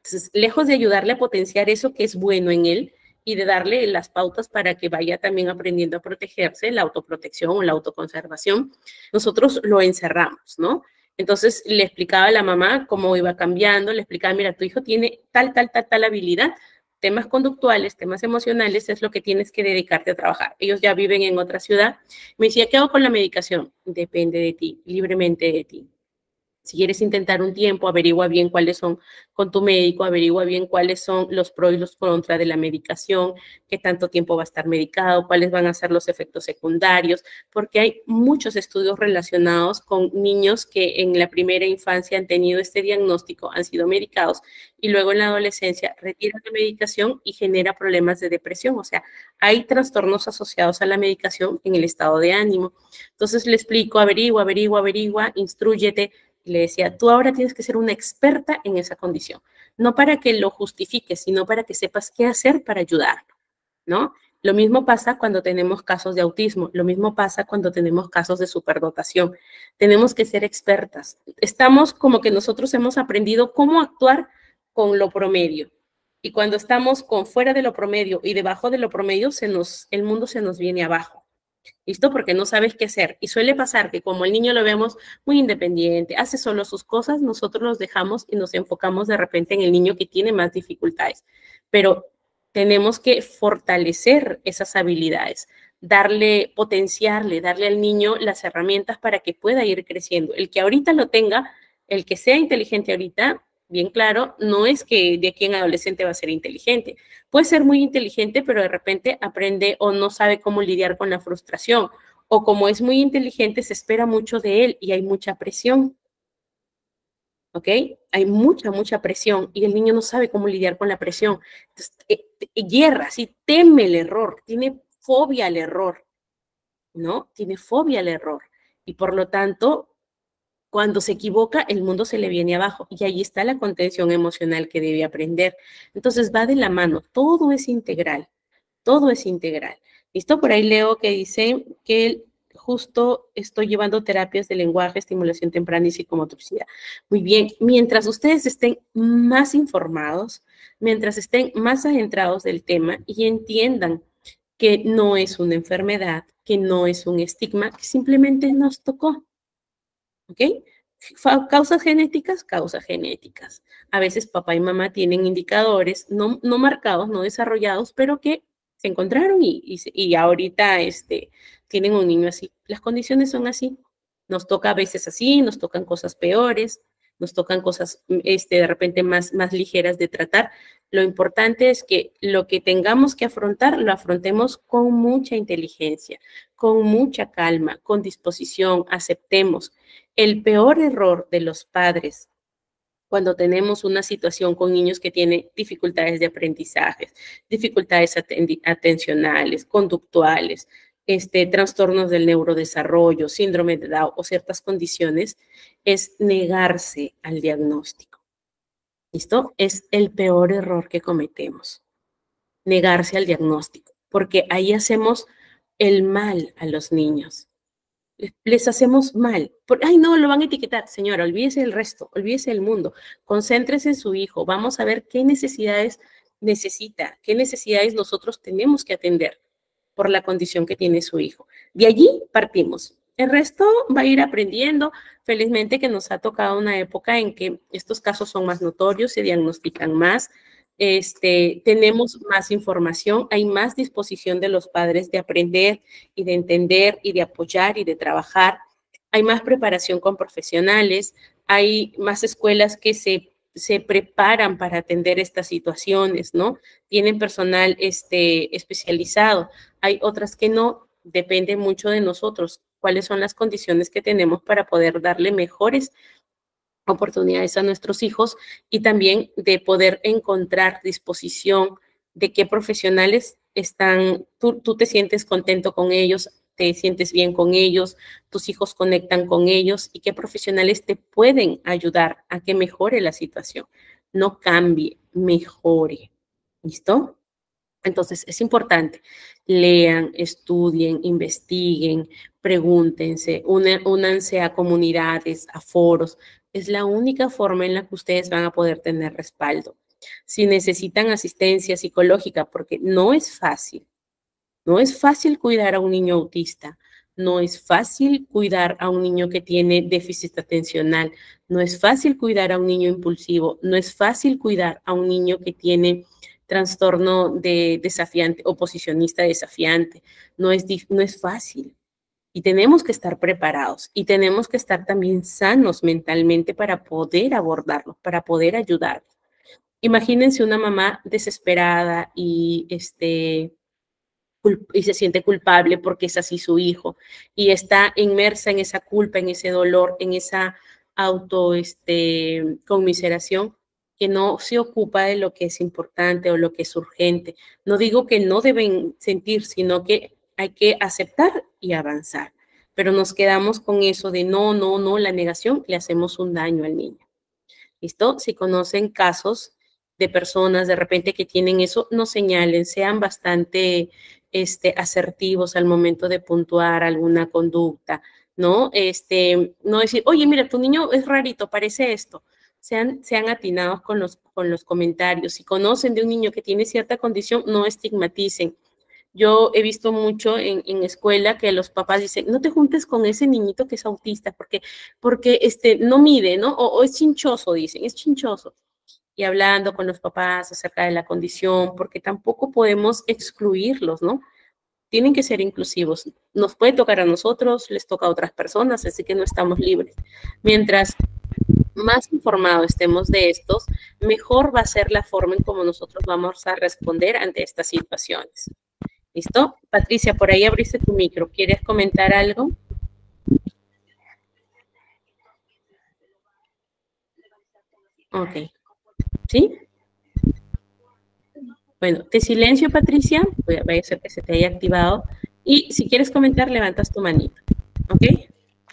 Entonces, lejos de ayudarle a potenciar eso que es bueno en él y de darle las pautas para que vaya también aprendiendo a protegerse, la autoprotección o la autoconservación, nosotros lo encerramos, ¿no? Entonces, le explicaba a la mamá cómo iba cambiando, le explicaba, mira, tu hijo tiene tal, tal, tal, tal habilidad, temas conductuales, temas emocionales, es lo que tienes que dedicarte a trabajar. Ellos ya viven en otra ciudad. Me decía, ¿qué hago con la medicación? Depende de ti, libremente de ti. Si quieres intentar un tiempo, averigua bien cuáles son con tu médico, averigua bien cuáles son los pros y los contras de la medicación, qué tanto tiempo va a estar medicado, cuáles van a ser los efectos secundarios, porque hay muchos estudios relacionados con niños que en la primera infancia han tenido este diagnóstico, han sido medicados y luego en la adolescencia retiran la medicación y genera problemas de depresión. O sea, hay trastornos asociados a la medicación en el estado de ánimo. Entonces le explico, averigua, averigua, averigua, instrúyete. Y le decía, tú ahora tienes que ser una experta en esa condición, no para que lo justifiques, sino para que sepas qué hacer para ayudarlo, ¿no? Lo mismo pasa cuando tenemos casos de autismo, lo mismo pasa cuando tenemos casos de superdotación. Tenemos que ser expertas. Estamos como que nosotros hemos aprendido cómo actuar con lo promedio. Y cuando estamos con fuera de lo promedio y debajo de lo promedio, se nos, el mundo se nos viene abajo. ¿Listo? Porque no sabes qué hacer. Y suele pasar que como el niño lo vemos muy independiente, hace solo sus cosas, nosotros los dejamos y nos enfocamos de repente en el niño que tiene más dificultades. Pero tenemos que fortalecer esas habilidades, darle, potenciarle, darle al niño las herramientas para que pueda ir creciendo. El que ahorita lo tenga, el que sea inteligente ahorita, bien claro, no es que de aquí en adolescente va a ser inteligente. Puede ser muy inteligente, pero de repente aprende o no sabe cómo lidiar con la frustración. O como es muy inteligente, se espera mucho de él y hay mucha presión. ¿Ok? Hay mucha, mucha presión y el niño no sabe cómo lidiar con la presión. Entonces, eh, hierra, sí, teme el error, tiene fobia al error, ¿no? Tiene fobia al error. Y por lo tanto, cuando se equivoca, el mundo se le viene abajo y ahí está la contención emocional que debe aprender. Entonces va de la mano, todo es integral, todo es integral. ¿Listo? Por ahí leo que dice que justo estoy llevando terapias de lenguaje, estimulación temprana y psicomotricidad. Muy bien, mientras ustedes estén más informados, mientras estén más adentrados del tema y entiendan que no es una enfermedad, que no es un estigma, que simplemente nos tocó. ¿Ok? Causas genéticas, causas genéticas. A veces papá y mamá tienen indicadores no, no marcados, no desarrollados, pero que se encontraron y, y, y ahorita este, tienen un niño así. Las condiciones son así. Nos toca a veces así, nos tocan cosas peores, nos tocan cosas este, de repente más, más ligeras de tratar. Lo importante es que lo que tengamos que afrontar, lo afrontemos con mucha inteligencia, con mucha calma, con disposición, aceptemos. El peor error de los padres cuando tenemos una situación con niños que tienen dificultades de aprendizaje, dificultades aten- atencionales, conductuales, este, trastornos del neurodesarrollo, síndrome de Down o ciertas condiciones, es negarse al diagnóstico. ¿Listo? Es el peor error que cometemos, negarse al diagnóstico, porque ahí hacemos el mal a los niños. Les hacemos mal. Por, ay, no, lo van a etiquetar. Señora, olvídese del resto, olvídese del mundo. Concéntrese en su hijo. Vamos a ver qué necesidades necesita, qué necesidades nosotros tenemos que atender por la condición que tiene su hijo. De allí partimos. El resto va a ir aprendiendo. Felizmente que nos ha tocado una época en que estos casos son más notorios, se diagnostican más. Este, tenemos más información, hay más disposición de los padres de aprender y de entender y de apoyar y de trabajar. Hay más preparación con profesionales, hay más escuelas que se, se preparan para atender estas situaciones, ¿no? Tienen personal este, especializado, hay otras que no, depende mucho de nosotros, cuáles son las condiciones que tenemos para poder darle mejores oportunidades a nuestros hijos y también de poder encontrar disposición de qué profesionales están, tú, tú te sientes contento con ellos, te sientes bien con ellos, tus hijos conectan con ellos y qué profesionales te pueden ayudar a que mejore la situación. No cambie, mejore. ¿Listo? Entonces, es importante, lean, estudien, investiguen, pregúntense, únanse a comunidades, a foros. Es la única forma en la que ustedes van a poder tener respaldo. si necesitan asistencia psicológica, porque no es fácil. No es fácil cuidar a un niño autista. No es fácil cuidar a un niño que tiene déficit atencional. No es fácil cuidar a un niño impulsivo. No es fácil cuidar a un niño que tiene trastorno de desafiante, oposicionista desafiante. No es, no es fácil. Y tenemos que estar preparados y tenemos que estar también sanos mentalmente para poder abordarlos, para poder ayudarlos. Imagínense una mamá desesperada y, este, y se siente culpable porque es así su hijo y está inmersa en esa culpa, en ese dolor, en esa auto, este, conmiseración, que no se ocupa de lo que es importante o lo que es urgente. No digo que no deben sentir, sino que hay que aceptar y avanzar. Pero nos quedamos con eso de no, no, no, la negación, le hacemos un daño al niño. ¿Listo? Si conocen casos de personas de repente que tienen eso, no señalen, sean bastante este, asertivos al momento de puntuar alguna conducta, ¿no? Este, no decir, oye, mira, tu niño es rarito, parece esto. Sean, sean atinados con los, con los comentarios. Si conocen de un niño que tiene cierta condición, no estigmaticen. Yo he visto mucho en, en escuela que los papás dicen, no te juntes con ese niñito que es autista porque, porque este, no mide, ¿no? O, o es chinchoso, dicen, es chinchoso. Y hablando con los papás acerca de la condición, porque tampoco podemos excluirlos, ¿no? Tienen que ser inclusivos. Nos puede tocar a nosotros, les toca a otras personas, así que no estamos libres. Mientras más informados estemos de estos, mejor va a ser la forma en cómo nosotros vamos a responder ante estas situaciones. ¿Listo? Patricia, por ahí abriste tu micro. ¿Quieres comentar algo? Ok. ¿Sí? Bueno, te silencio, Patricia. Voy a, voy a hacer que se te haya activado. Y si quieres comentar, levantas tu manito. ¿Ok?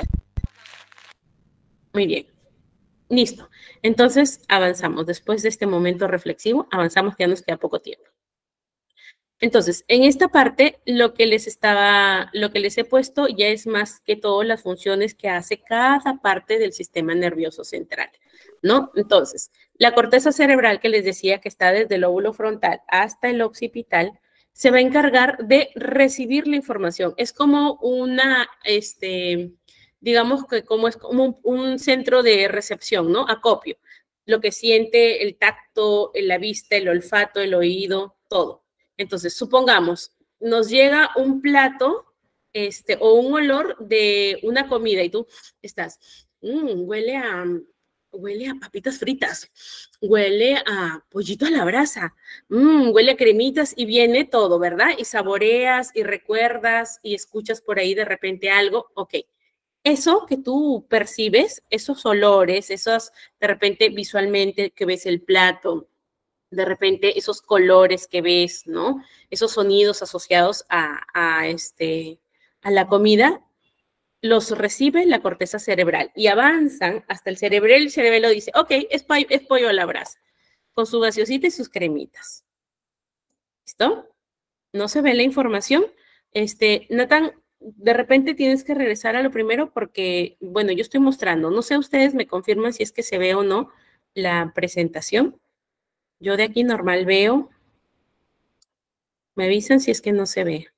Muy bien. Listo. Entonces, avanzamos. Después de este momento reflexivo, avanzamos, que ya nos queda poco tiempo. Entonces, en esta parte, lo que les estaba, lo que les he puesto ya es más que todo las funciones que hace cada parte del sistema nervioso central, ¿no? Entonces, la corteza cerebral que les decía que está desde el lóbulo frontal hasta el occipital, se va a encargar de recibir la información. Es como una, este, digamos que como es como un, un centro de recepción, ¿no? Acopio. Lo que siente el tacto, la vista, el olfato, el oído, todo. Entonces, supongamos, nos llega un plato este, o un olor de una comida y tú estás, mmm, huele a, huele a papitas fritas, huele a pollito a la brasa, mmm, huele a cremitas y viene todo, ¿verdad? Y saboreas y recuerdas y escuchas por ahí de repente algo, ok. Eso que tú percibes, esos olores, esos de repente visualmente que ves el plato, de repente esos colores que ves, ¿no? Esos sonidos asociados a, a, este, a la comida, los recibe la corteza cerebral y avanzan hasta el cerebro. El cerebro dice, ok, es, pollo, es pollo a la brasa, con su gaseosita y sus cremitas. ¿Listo? ¿No se ve la información? Este, Nathan, de repente tienes que regresar a lo primero porque, bueno, yo estoy mostrando. No sé, ustedes me confirman si es que se ve o no la presentación. Yo de aquí normal veo. Me avisan si es que no se ve.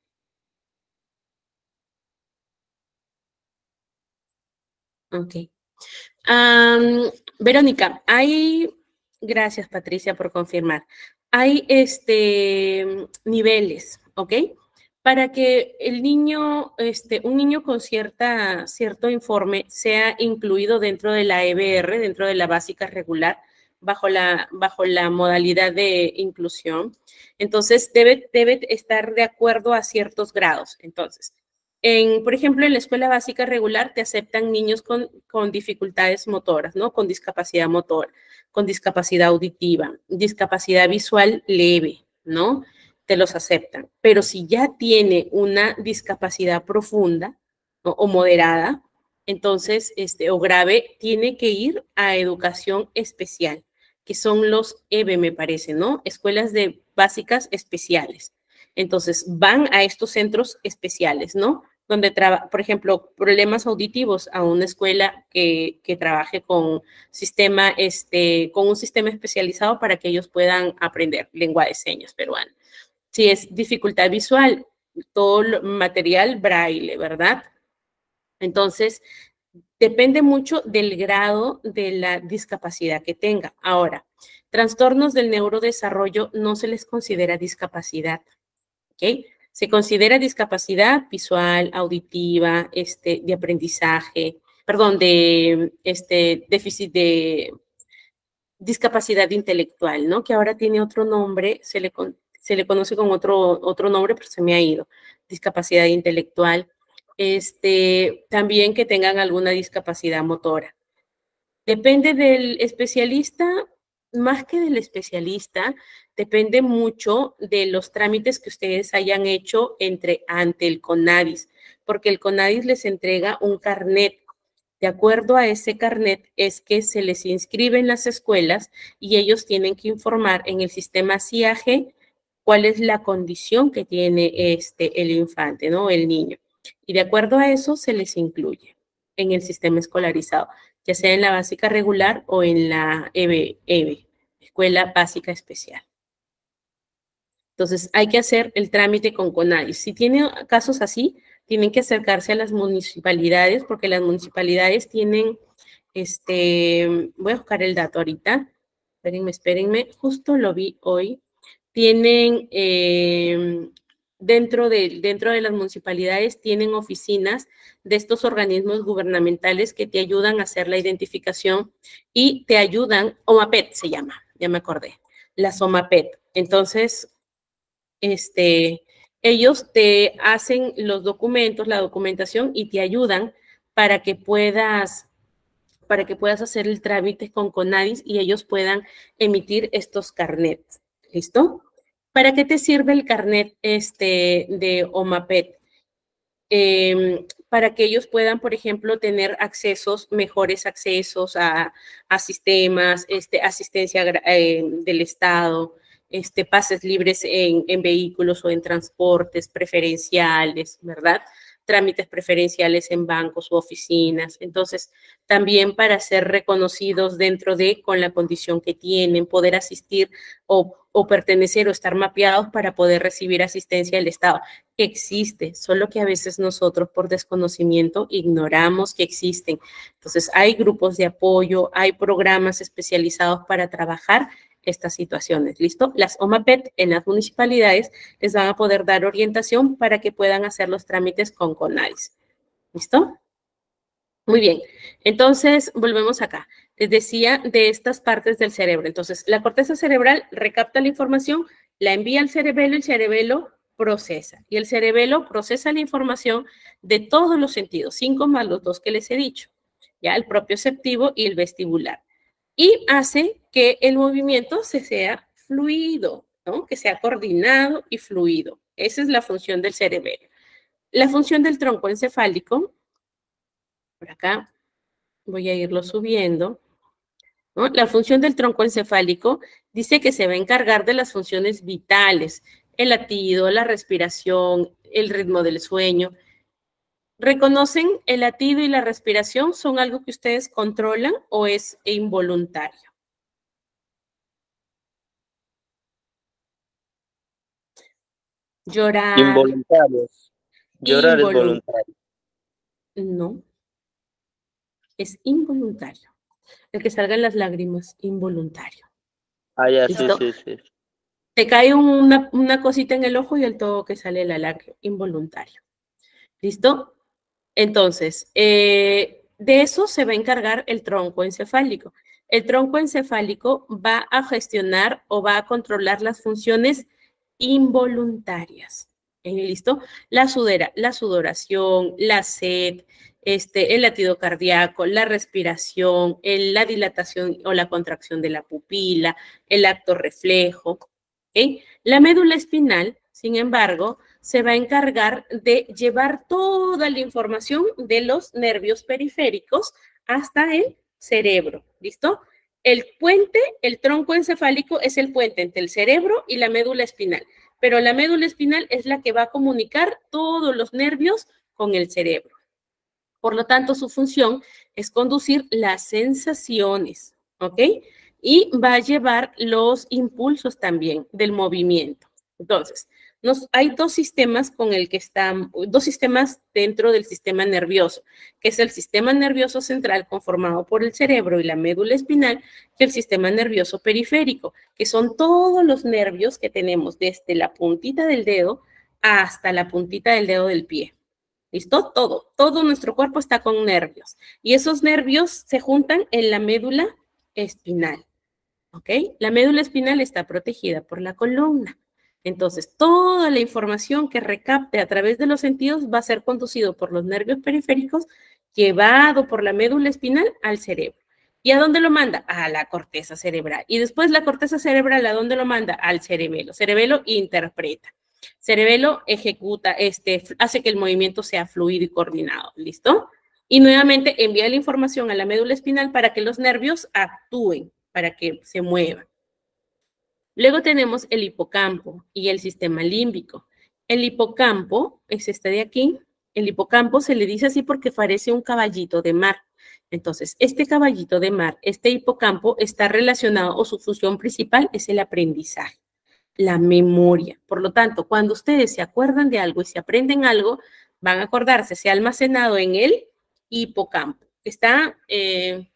Ok. Um, Verónica, hay, gracias Patricia por confirmar, hay este, niveles, ¿ok? Para que el niño, este, un niño con cierta, cierto informe sea incluido dentro de la E B R, dentro de la básica regular, bajo la, bajo la modalidad de inclusión. Entonces, debe, debe estar de acuerdo a ciertos grados. Entonces, en, por ejemplo, en la escuela básica regular te aceptan niños con, con dificultades motoras, ¿no? Con discapacidad motora, con discapacidad auditiva, discapacidad visual leve, ¿no? Te los aceptan. Pero si ya tiene una discapacidad profunda, ¿no? O moderada, entonces, este, o grave, tiene que ir a educación especial, que son los E B E, me parece, ¿no? Escuelas de básicas especiales. Entonces, van a estos centros especiales, ¿no? donde trabaja, por ejemplo, problemas auditivos a una escuela que, que trabaje con sistema, este, con un sistema especializado para que ellos puedan aprender lengua de señas peruana. Si es dificultad visual, todo el material braille, ¿verdad? Entonces, depende mucho del grado de la discapacidad que tenga. Ahora, trastornos del neurodesarrollo no se les considera discapacidad, ¿ok? Se considera discapacidad visual, auditiva, este, de aprendizaje, perdón, de este, déficit de discapacidad intelectual, ¿no? Que ahora tiene otro nombre, se le, se le conoce con otro, otro nombre, pero se me ha ido. Discapacidad intelectual. Este, también que tengan alguna discapacidad motora. Depende del especialista, más que del especialista, depende mucho de los trámites que ustedes hayan hecho entre, ante el CONADIS, porque el CONADIS les entrega un carnet. De acuerdo a ese carnet es que se les inscribe en las escuelas y ellos tienen que informar en el sistema C I A G cuál es la condición que tiene este, el infante, ¿no? El niño. Y de acuerdo a eso se les incluye en el sistema escolarizado, ya sea en la básica regular o en la E B, E B, Escuela Básica Especial. Entonces, hay que hacer el trámite con CONADIS. Si tiene casos así, tienen que acercarse a las municipalidades, porque las municipalidades tienen, este, voy a buscar el dato ahorita, espérenme, espérenme, justo lo vi hoy, tienen, eh, dentro de, dentro de las municipalidades, tienen oficinas de estos organismos gubernamentales que te ayudan a hacer la identificación y te ayudan, OMAPET se llama, ya me acordé, las OMAPET. Entonces, este, ellos te hacen los documentos, la documentación y te ayudan para que puedas, para que puedas hacer el trámite con CONADIS y ellos puedan emitir estos carnets. ¿Listo? ¿Para qué te sirve el carnet este, de OMAPET? Eh, para que ellos puedan, por ejemplo, tener accesos, mejores accesos a, a sistemas, este, asistencia eh, del Estado, este, pases libres en, en vehículos o en transportes preferenciales, ¿verdad? Trámites preferenciales en bancos u oficinas. Entonces, también para ser reconocidos dentro de, con la condición que tienen, poder asistir o, o pertenecer o estar mapeados para poder recibir asistencia del Estado, que existe, solo que a veces nosotros por desconocimiento ignoramos que existen. Entonces, hay grupos de apoyo, hay programas especializados para trabajar estas situaciones, ¿listo? Las OMAPET en las municipalidades les van a poder dar orientación para que puedan hacer los trámites con CONADIS, ¿listo? Muy bien, entonces volvemos acá. Les decía de estas partes del cerebro. Entonces, la corteza cerebral recapta la información, la envía al cerebelo y el cerebelo procesa. Y el cerebelo procesa la información de todos los sentidos, cinco más los dos que les he dicho, ya el propioceptivo y el vestibular. Y hace que el movimiento se sea fluido, ¿no? Que sea coordinado y fluido. Esa es la función del cerebelo. La función del tronco encefálico, por acá voy a irlo subiendo, ¿no? La función del tronco encefálico dice que se va a encargar de las funciones vitales, el latido, la respiración, el ritmo del sueño. ¿Reconocen el latido y la respiración? ¿Son algo que ustedes controlan o es involuntario? Llorar. Involuntarios. Llorar Involun- es voluntario. No, es involuntario. El que salgan las lágrimas, involuntario. Ah, ya, sí, ¿Listo? sí, sí. Te cae una, una cosita en el ojo y el todo que sale la lágrima, involuntario. ¿Listo? Entonces, eh, de eso se va a encargar el tronco encefálico. El tronco encefálico va a gestionar o va a controlar las funciones involuntarias. ¿Listo? La sudera, la sudoración, la sed, este, el latido cardíaco, la respiración, el, la dilatación o la contracción de la pupila, el acto reflejo. ¿Okay? La médula espinal, sin embargo, se va a encargar de llevar toda la información de los nervios periféricos hasta el cerebro. ¿Listo? El puente, el tronco encefálico es el puente entre el cerebro y la médula espinal, pero la médula espinal es la que va a comunicar todos los nervios con el cerebro. Por lo tanto, su función es conducir las sensaciones, ¿ok? Y va a llevar los impulsos también del movimiento. Entonces, nos, hay dos sistemas con el que están, dos sistemas dentro del sistema nervioso, que es el sistema nervioso central conformado por el cerebro y la médula espinal, y el sistema nervioso periférico, que son todos los nervios que tenemos desde la puntita del dedo hasta la puntita del dedo del pie. ¿Listo? Todo, todo nuestro cuerpo está con nervios. Y esos nervios se juntan en la médula espinal. ¿Ok? La médula espinal está protegida por la columna. Entonces, toda la información que recapte a través de los sentidos va a ser conducido por los nervios periféricos, llevado por la médula espinal al cerebro. ¿Y a dónde lo manda? A la corteza cerebral. Y después la corteza cerebral, ¿a dónde lo manda? Al cerebelo. Cerebelo interpreta. Cerebelo ejecuta, este, hace que el movimiento sea fluido y coordinado. ¿Listo? Y nuevamente envía la información a la médula espinal para que los nervios actúen, para que se muevan. Luego tenemos el hipocampo y el sistema límbico. El hipocampo es este de aquí. El hipocampo se le dice así porque parece un caballito de mar. Entonces, este caballito de mar, este hipocampo está relacionado, o su función principal es el aprendizaje, la memoria. Por lo tanto, cuando ustedes se acuerdan de algo y se aprenden algo, van a acordarse, se ha almacenado en el hipocampo. Está... Eh,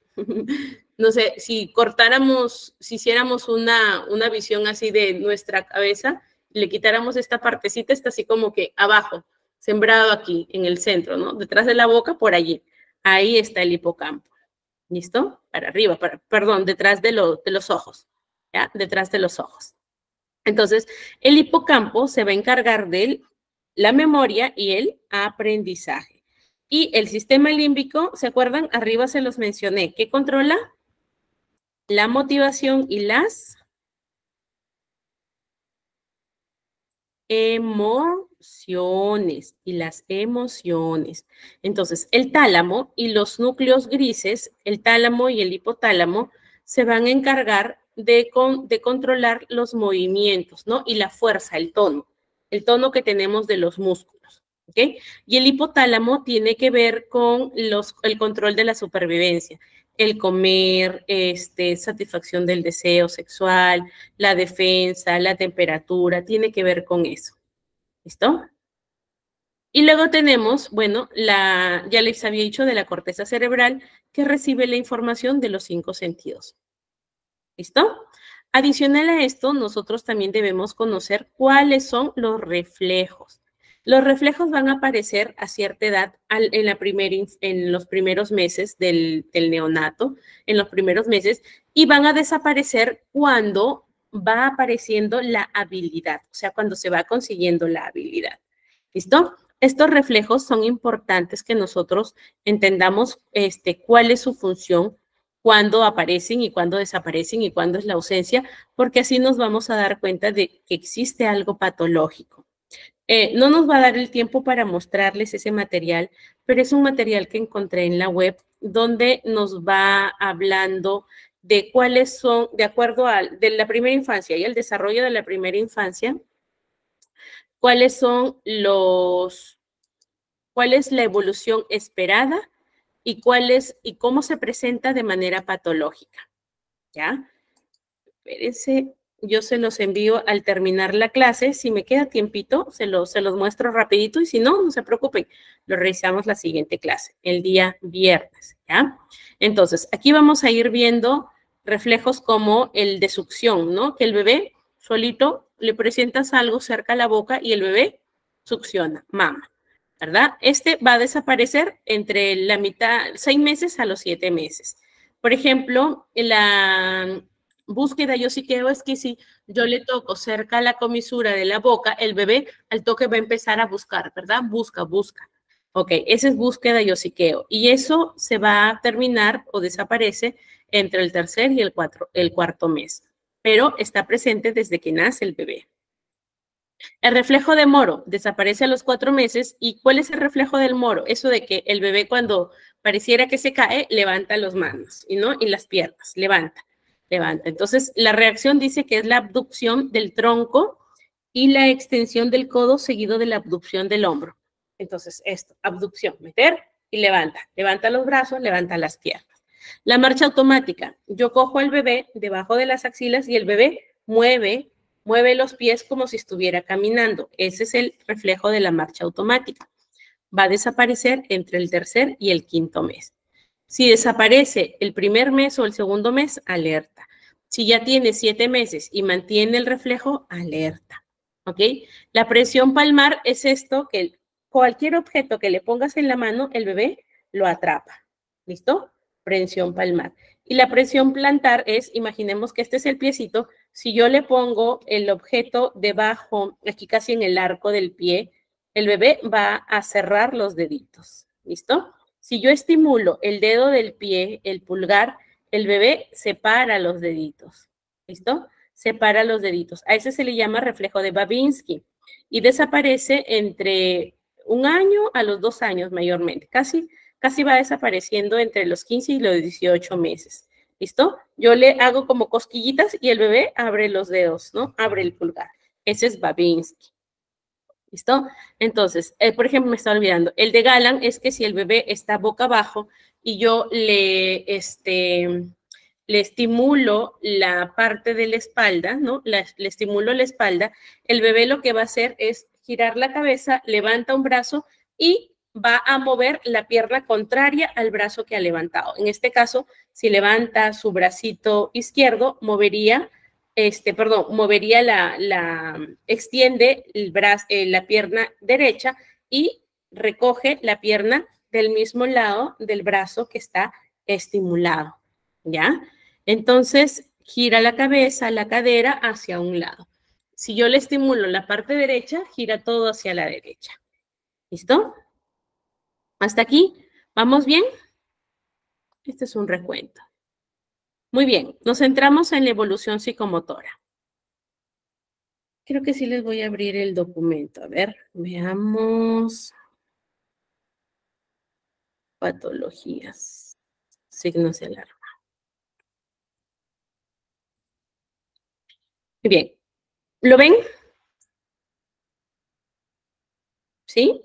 No sé, si cortáramos, si hiciéramos una, una visión así de nuestra cabeza, le quitáramos esta partecita, está así como que abajo, sembrado aquí, en el centro, ¿no? Detrás de la boca, por allí. Ahí está el hipocampo. ¿Listo? Para arriba, para, perdón, detrás de, lo, de los ojos, ¿ya? Detrás de los ojos. Entonces, el hipocampo se va a encargar de la memoria y el aprendizaje. Y el sistema límbico, ¿se acuerdan? Arriba se los mencioné. ¿Qué controla? La motivación y las emociones y las emociones. Entonces, el tálamo y los núcleos grises, el tálamo y el hipotálamo, se van a encargar de, con, de controlar los movimientos, ¿no? Y la fuerza, el tono, el tono que tenemos de los músculos, ¿ok? Y el hipotálamo tiene que ver con los, el control de la supervivencia. El comer, este, satisfacción del deseo sexual, la defensa, la temperatura, tiene que ver con eso. ¿Listo? Y luego tenemos, bueno, la, ya les había dicho de la corteza cerebral que recibe la información de los cinco sentidos. ¿Listo? Adicional a esto, nosotros también debemos conocer cuáles son los reflejos. Los reflejos van a aparecer a cierta edad al, en, la primer, en los primeros meses del, del neonato, en los primeros meses, y van a desaparecer cuando va apareciendo la habilidad, o sea, cuando se va consiguiendo la habilidad. ¿Listo? Estos reflejos son importantes que nosotros entendamos este, cuál es su función, cuándo aparecen y cuándo desaparecen y cuándo es la ausencia, porque así nos vamos a dar cuenta de que existe algo patológico. Eh, no nos va a dar el tiempo para mostrarles ese material, pero es un material que encontré en la web donde nos va hablando de cuáles son, de acuerdo a de la primera infancia y el desarrollo de la primera infancia, cuáles son los, cuál es la evolución esperada y cuál es, y cómo se presenta de manera patológica. ¿Ya? Espérense. Yo se los envío al terminar la clase. Si me queda tiempito, se los, se los muestro rapidito y si no, no se preocupen, lo revisamos la siguiente clase, el día viernes, ¿ya? Entonces, aquí vamos a ir viendo reflejos como el de succión, ¿no? Que el bebé solito le presentas algo cerca a la boca y el bebé succiona, mama, ¿verdad? Este va a desaparecer entre la mitad, seis meses a los siete meses. Por ejemplo, la... búsqueda yosiqueo es que si yo le toco cerca a la comisura de la boca, el bebé al toque va a empezar a buscar, ¿verdad? Busca, busca. Ok, esa es búsqueda yosiqueo. Y eso se va a terminar o desaparece entre el tercer y el, cuatro, el cuarto mes. Pero está presente desde que nace el bebé. El reflejo de Moro desaparece a los cuatro meses. ¿Y cuál es el reflejo del Moro? Eso de que el bebé cuando pareciera que se cae, levanta las manos, y ¿no? Y las piernas, levanta. Levanta. Entonces, la reacción dice que es la abducción del tronco y la extensión del codo seguido de la abducción del hombro. Entonces, esto, abducción, meter y levanta. Levanta los brazos, levanta las piernas. La marcha automática. Yo cojo al bebé debajo de las axilas y el bebé mueve, mueve los pies como si estuviera caminando. Ese es el reflejo de la marcha automática. Va a desaparecer entre el tercer y el quinto mes. Si desaparece el primer mes o el segundo mes, alerta. Si ya tiene siete meses y mantiene el reflejo, alerta. ¿Ok? La presión palmar es esto, que cualquier objeto que le pongas en la mano, el bebé lo atrapa. ¿Listo? Presión palmar. Y la presión plantar es, imaginemos que este es el piecito, si yo le pongo el objeto debajo, aquí casi en el arco del pie, el bebé va a cerrar los deditos. ¿Listo? Si yo estimulo el dedo del pie, el pulgar, el bebé separa los deditos. ¿Listo? Separa los deditos. A ese se le llama reflejo de Babinski y desaparece entre un año a los dos años mayormente. Casi, casi va desapareciendo entre los quince y los dieciocho meses. ¿Listo? Yo le hago como cosquillitas y el bebé abre los dedos, ¿no? Abre el pulgar. Ese es Babinski. ¿Listo? Entonces, eh, por ejemplo, me estaba olvidando. El de Galán es que si el bebé está boca abajo y yo le, este, le estimulo la parte de la espalda, ¿no? La, le estimulo la espalda, el bebé lo que va a hacer es girar la cabeza, levanta un brazo y va a mover la pierna contraria al brazo que ha levantado. En este caso, si levanta su bracito izquierdo, movería Este, perdón, movería la, la extiende el brazo, eh, la pierna derecha y recoge la pierna del mismo lado del brazo que está estimulado, ¿ya? Entonces, gira la cabeza, la cadera hacia un lado. Si yo le estimulo la parte derecha, gira todo hacia la derecha. ¿Listo? ¿Hasta aquí? ¿Vamos bien? Este es un recuento. Muy bien, nos centramos en la evolución psicomotora. Creo que sí les voy a abrir el documento. A ver, veamos. Patologías. Signos de alarma. Muy bien. ¿Lo ven? ¿Sí?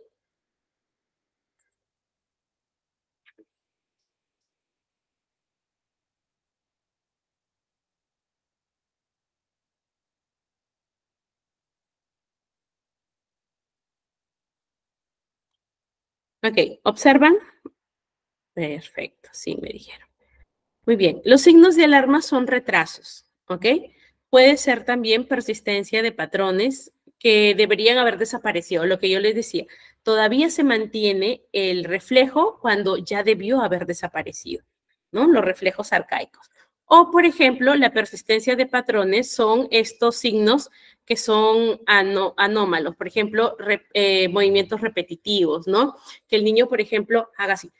Ok, ¿observan? Perfecto, sí, me dijeron. Muy bien, los signos de alarma son retrasos, ¿ok? Puede ser también persistencia de patrones que deberían haber desaparecido, lo que yo les decía. Todavía se mantiene el reflejo cuando ya debió haber desaparecido, ¿no? Los reflejos arcaicos. O, por ejemplo, la persistencia de patrones son estos signos que son anó anómalos, por ejemplo, re eh, movimientos repetitivos, ¿no? Que el niño, por ejemplo, haga así,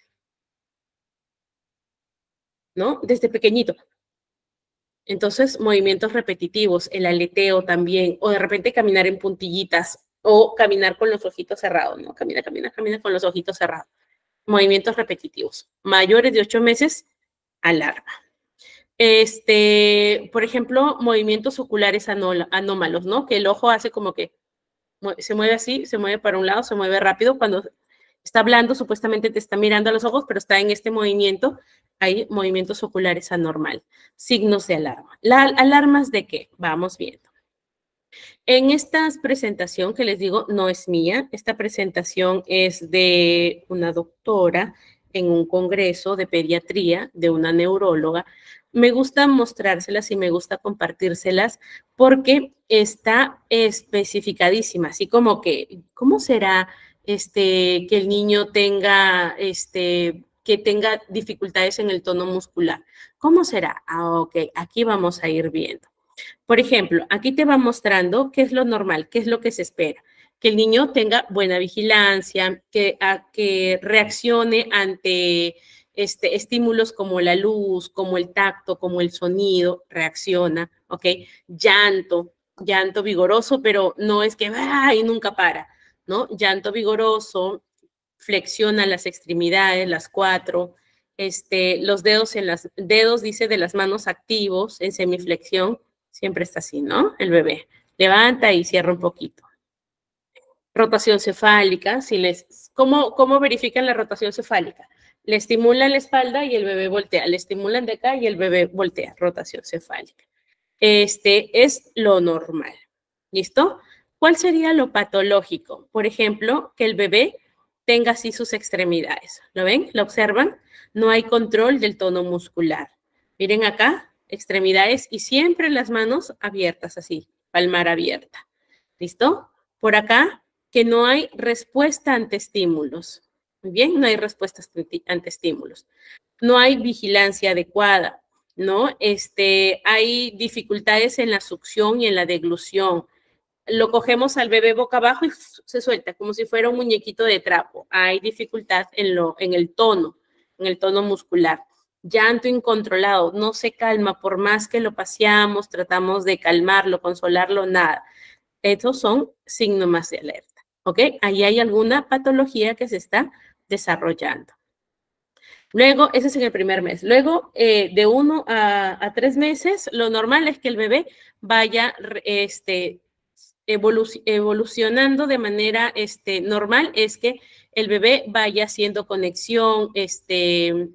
¿no? Desde pequeñito. Entonces, movimientos repetitivos, el aleteo también, o de repente caminar en puntillitas, o caminar con los ojitos cerrados, ¿no? Camina, camina, camina con los ojitos cerrados. Movimientos repetitivos. Mayores de ocho meses, alarma. Este, por ejemplo, movimientos oculares anómalos, ¿no? Que el ojo hace como que se mueve así, se mueve para un lado, se mueve rápido. Cuando está hablando, supuestamente te está mirando a los ojos, pero está en este movimiento. Hay movimientos oculares anormales. Signos de alarma. ¿La, ¿Alarmas de qué? Vamos viendo. En esta presentación que les digo no es mía. Esta presentación es de una doctora en un congreso de pediatría, de una neuróloga. Me gusta mostrárselas y me gusta compartírselas porque está especificadísima, así como que, ¿cómo será este, que el niño tenga, este, que tenga dificultades en el tono muscular? ¿Cómo será? Ah, ok, aquí vamos a ir viendo. Por ejemplo, aquí te va mostrando qué es lo normal, qué es lo que se espera. Que el niño tenga buena vigilancia, que, a, que reaccione ante este, estímulos como la luz, como el tacto, como el sonido, reacciona, ¿ok? Llanto, llanto vigoroso, pero no es que ¡ay! Nunca para, ¿no? Llanto vigoroso, flexiona las extremidades, las cuatro, este, los dedos en las, dedos, dice, de las manos activos en semiflexión, siempre está así, ¿no? El bebé levanta y cierra un poquito. Rotación cefálica, si les, ¿cómo, ¿cómo verifican la rotación cefálica? Le estimulan la espalda y el bebé voltea, le estimulan de acá y el bebé voltea, rotación cefálica. Este es lo normal, ¿listo? ¿Cuál sería lo patológico? Por ejemplo, que el bebé tenga así sus extremidades, ¿lo ven? ¿Lo observan? No hay control del tono muscular. Miren acá, extremidades y siempre las manos abiertas así, palmar abierta, ¿listo? Por acá, que no hay respuesta ante estímulos. Muy bien, no hay respuesta ante estímulos. No hay vigilancia adecuada, ¿no? Este, hay dificultades en la succión y en la deglución. Lo cogemos al bebé boca abajo y se suelta, como si fuera un muñequito de trapo. Hay dificultad en, lo, en el tono, en el tono muscular. Llanto incontrolado, no se calma, por más que lo paseamos, tratamos de calmarlo, consolarlo, nada. Estos son síntomas de alerta. ¿Ok? Ahí hay alguna patología que se está desarrollando. Luego, ese es en el primer mes. Luego, eh, de uno a, a tres meses, lo normal es que el bebé vaya este, evolu evolucionando de manera este, normal, es que el bebé vaya haciendo conexión, este,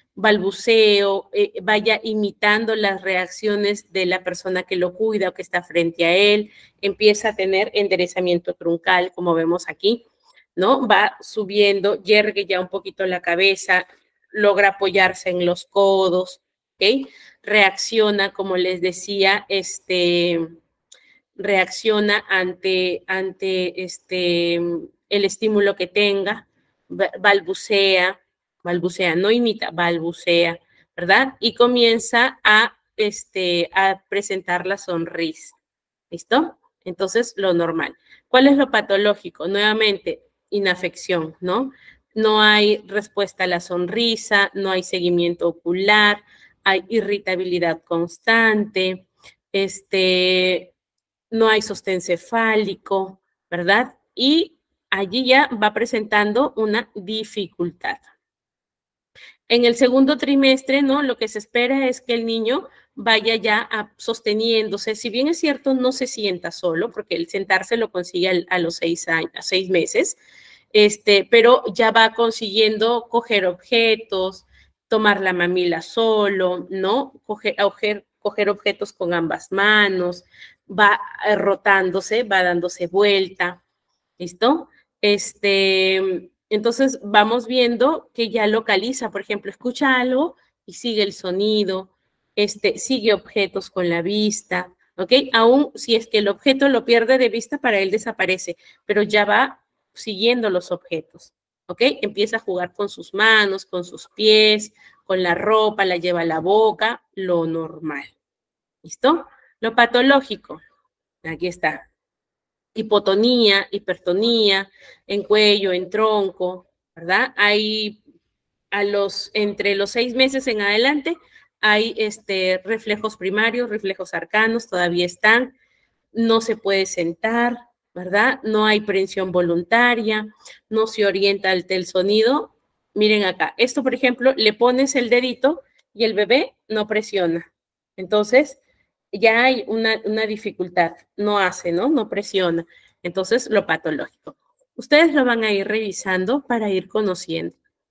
balbuceo, eh, vaya imitando las reacciones de la persona que lo cuida o que está frente a él, empieza a tener enderezamiento truncal, como vemos aquí, ¿no? Va subiendo, yergue ya un poquito la cabeza, logra apoyarse en los codos, ¿ok? Reacciona, como les decía, este, reacciona ante, ante este, el estímulo que tenga, balbucea, balbucea, no imita, balbucea, ¿verdad? Y comienza a, este, a presentar la sonrisa, ¿listo? Entonces, lo normal. ¿Cuál es lo patológico? Nuevamente, inafección, ¿no? No hay respuesta a la sonrisa, no hay seguimiento ocular, hay irritabilidad constante, este, no hay sostén cefálico, ¿verdad? Y allí ya va presentando una dificultad. En el segundo trimestre, ¿no? Lo que se espera es que el niño vaya ya a, sosteniéndose. Si bien es cierto, no se sienta solo, porque el sentarse lo consigue a, a los seis años, a seis meses, este, pero ya va consiguiendo coger objetos, tomar la mamila solo, ¿no? Coger, coger, coger objetos con ambas manos, va rotándose, va dándose vuelta, ¿listo? Este... Entonces, vamos viendo que ya localiza, por ejemplo, escucha algo y sigue el sonido, este, sigue objetos con la vista, ¿ok? Aún si es que el objeto lo pierde de vista, para él desaparece, pero ya va siguiendo los objetos, ¿ok? Empieza a jugar con sus manos, con sus pies, con la ropa, la lleva a la boca, lo normal, ¿listo? Lo patológico, aquí está. Hipotonía, hipertonía, en cuello, en tronco, ¿verdad? Hay a los, entre los seis meses en adelante, hay este, reflejos primarios, reflejos arcanos, todavía están, no se puede sentar, ¿verdad? No hay prensión voluntaria, no se orienta ante el sonido. Miren acá, esto por ejemplo, le pones el dedito y el bebé no presiona. Entonces, ya hay una, una dificultad, no hace, ¿no? No presiona. Entonces, lo patológico. Ustedes lo van a ir revisando para ir conociendo.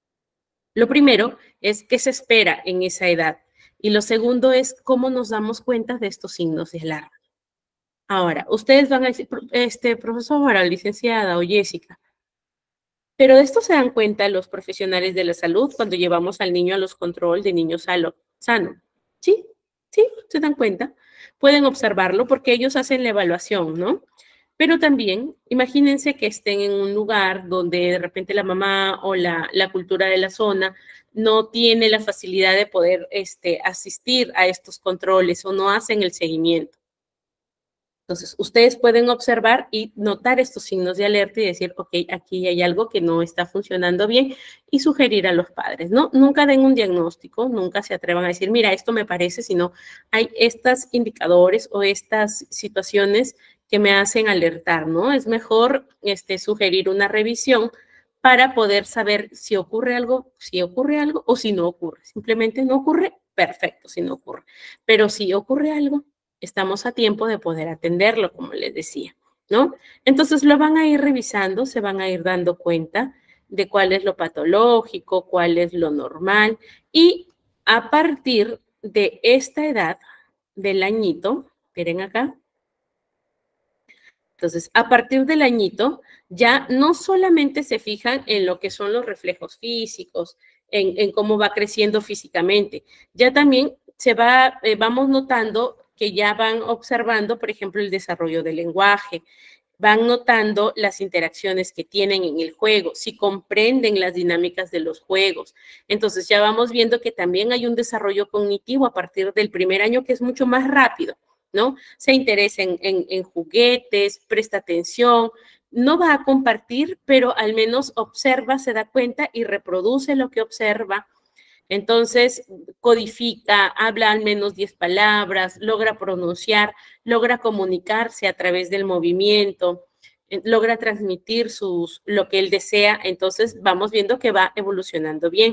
Lo primero es qué se espera en esa edad. Y lo segundo es cómo nos damos cuenta de estos signos de alarma. Ahora, ustedes van a decir, este, profesora, licenciada o Jessica, pero de esto se dan cuenta los profesionales de la salud cuando llevamos al niño a los controles de niño sano. ¿Sí? ¿Sí? ¿Se dan cuenta? Pueden observarlo porque ellos hacen la evaluación, ¿no? Pero también, imagínense que estén en un lugar donde de repente la mamá o la, la cultura de la zona no tiene la facilidad de poder este, asistir a estos controles o no hacen el seguimiento. Entonces, ustedes pueden observar y notar estos signos de alerta y decir, ok, aquí hay algo que no está funcionando bien y sugerir a los padres, ¿no? Nunca den un diagnóstico, nunca se atrevan a decir, mira, esto me parece, sino hay estos indicadores o estas situaciones que me hacen alertar, ¿no? Es mejor este, sugerir una revisión para poder saber si ocurre algo, si ocurre algo o si no ocurre. Simplemente no ocurre, perfecto, si no ocurre. Pero si ocurre algo, estamos a tiempo de poder atenderlo, como les decía. ¿no? Entonces lo van a ir revisando, se van a ir dando cuenta de cuál es lo patológico, cuál es lo normal, y a partir de esta edad, del añito, miren acá, entonces, a partir del añito, ya no solamente se fijan en lo que son los reflejos físicos, en, en cómo va creciendo físicamente, ya también se va, eh, vamos notando que ya van observando, por ejemplo, el desarrollo del lenguaje, van notando las interacciones que tienen en el juego, si comprenden las dinámicas de los juegos. Entonces, ya vamos viendo que también hay un desarrollo cognitivo a partir del primer año que es mucho más rápido, ¿no? Se interesa en, en, en juguetes, presta atención, no va a compartir, pero al menos observa, se da cuenta y reproduce lo que observa. Entonces, codifica, habla al menos diez palabras, logra pronunciar, logra comunicarse a través del movimiento, logra transmitir sus, lo que él desea. Entonces, vamos viendo que va evolucionando bien.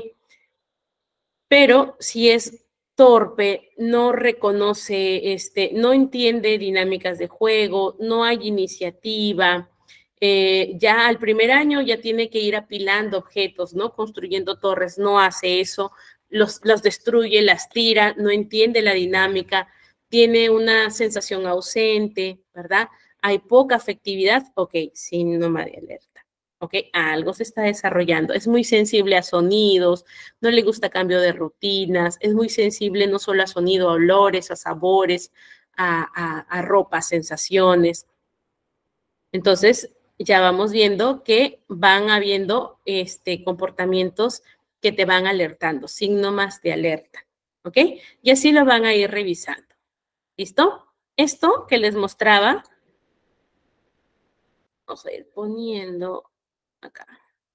Pero si es torpe, no reconoce, este, no entiende dinámicas de juego, no hay iniciativa, eh, ya al primer año ya tiene que ir apilando objetos, ¿no? Construyendo torres, no hace eso, los, los destruye, las tira, no entiende la dinámica, tiene una sensación ausente, ¿verdad? Hay poca afectividad, ok, síndrome de alerta. ¿Ok? Algo se está desarrollando. Es muy sensible a sonidos, no le gusta cambio de rutinas, es muy sensible no solo a sonido, a olores, a sabores, a, a, a ropa, sensaciones. Entonces, ya vamos viendo que van habiendo este, comportamientos que te van alertando, síntomas de alerta. ¿Ok? Y así lo van a ir revisando. ¿Listo? Esto que les mostraba, vamos a ir poniendo acá.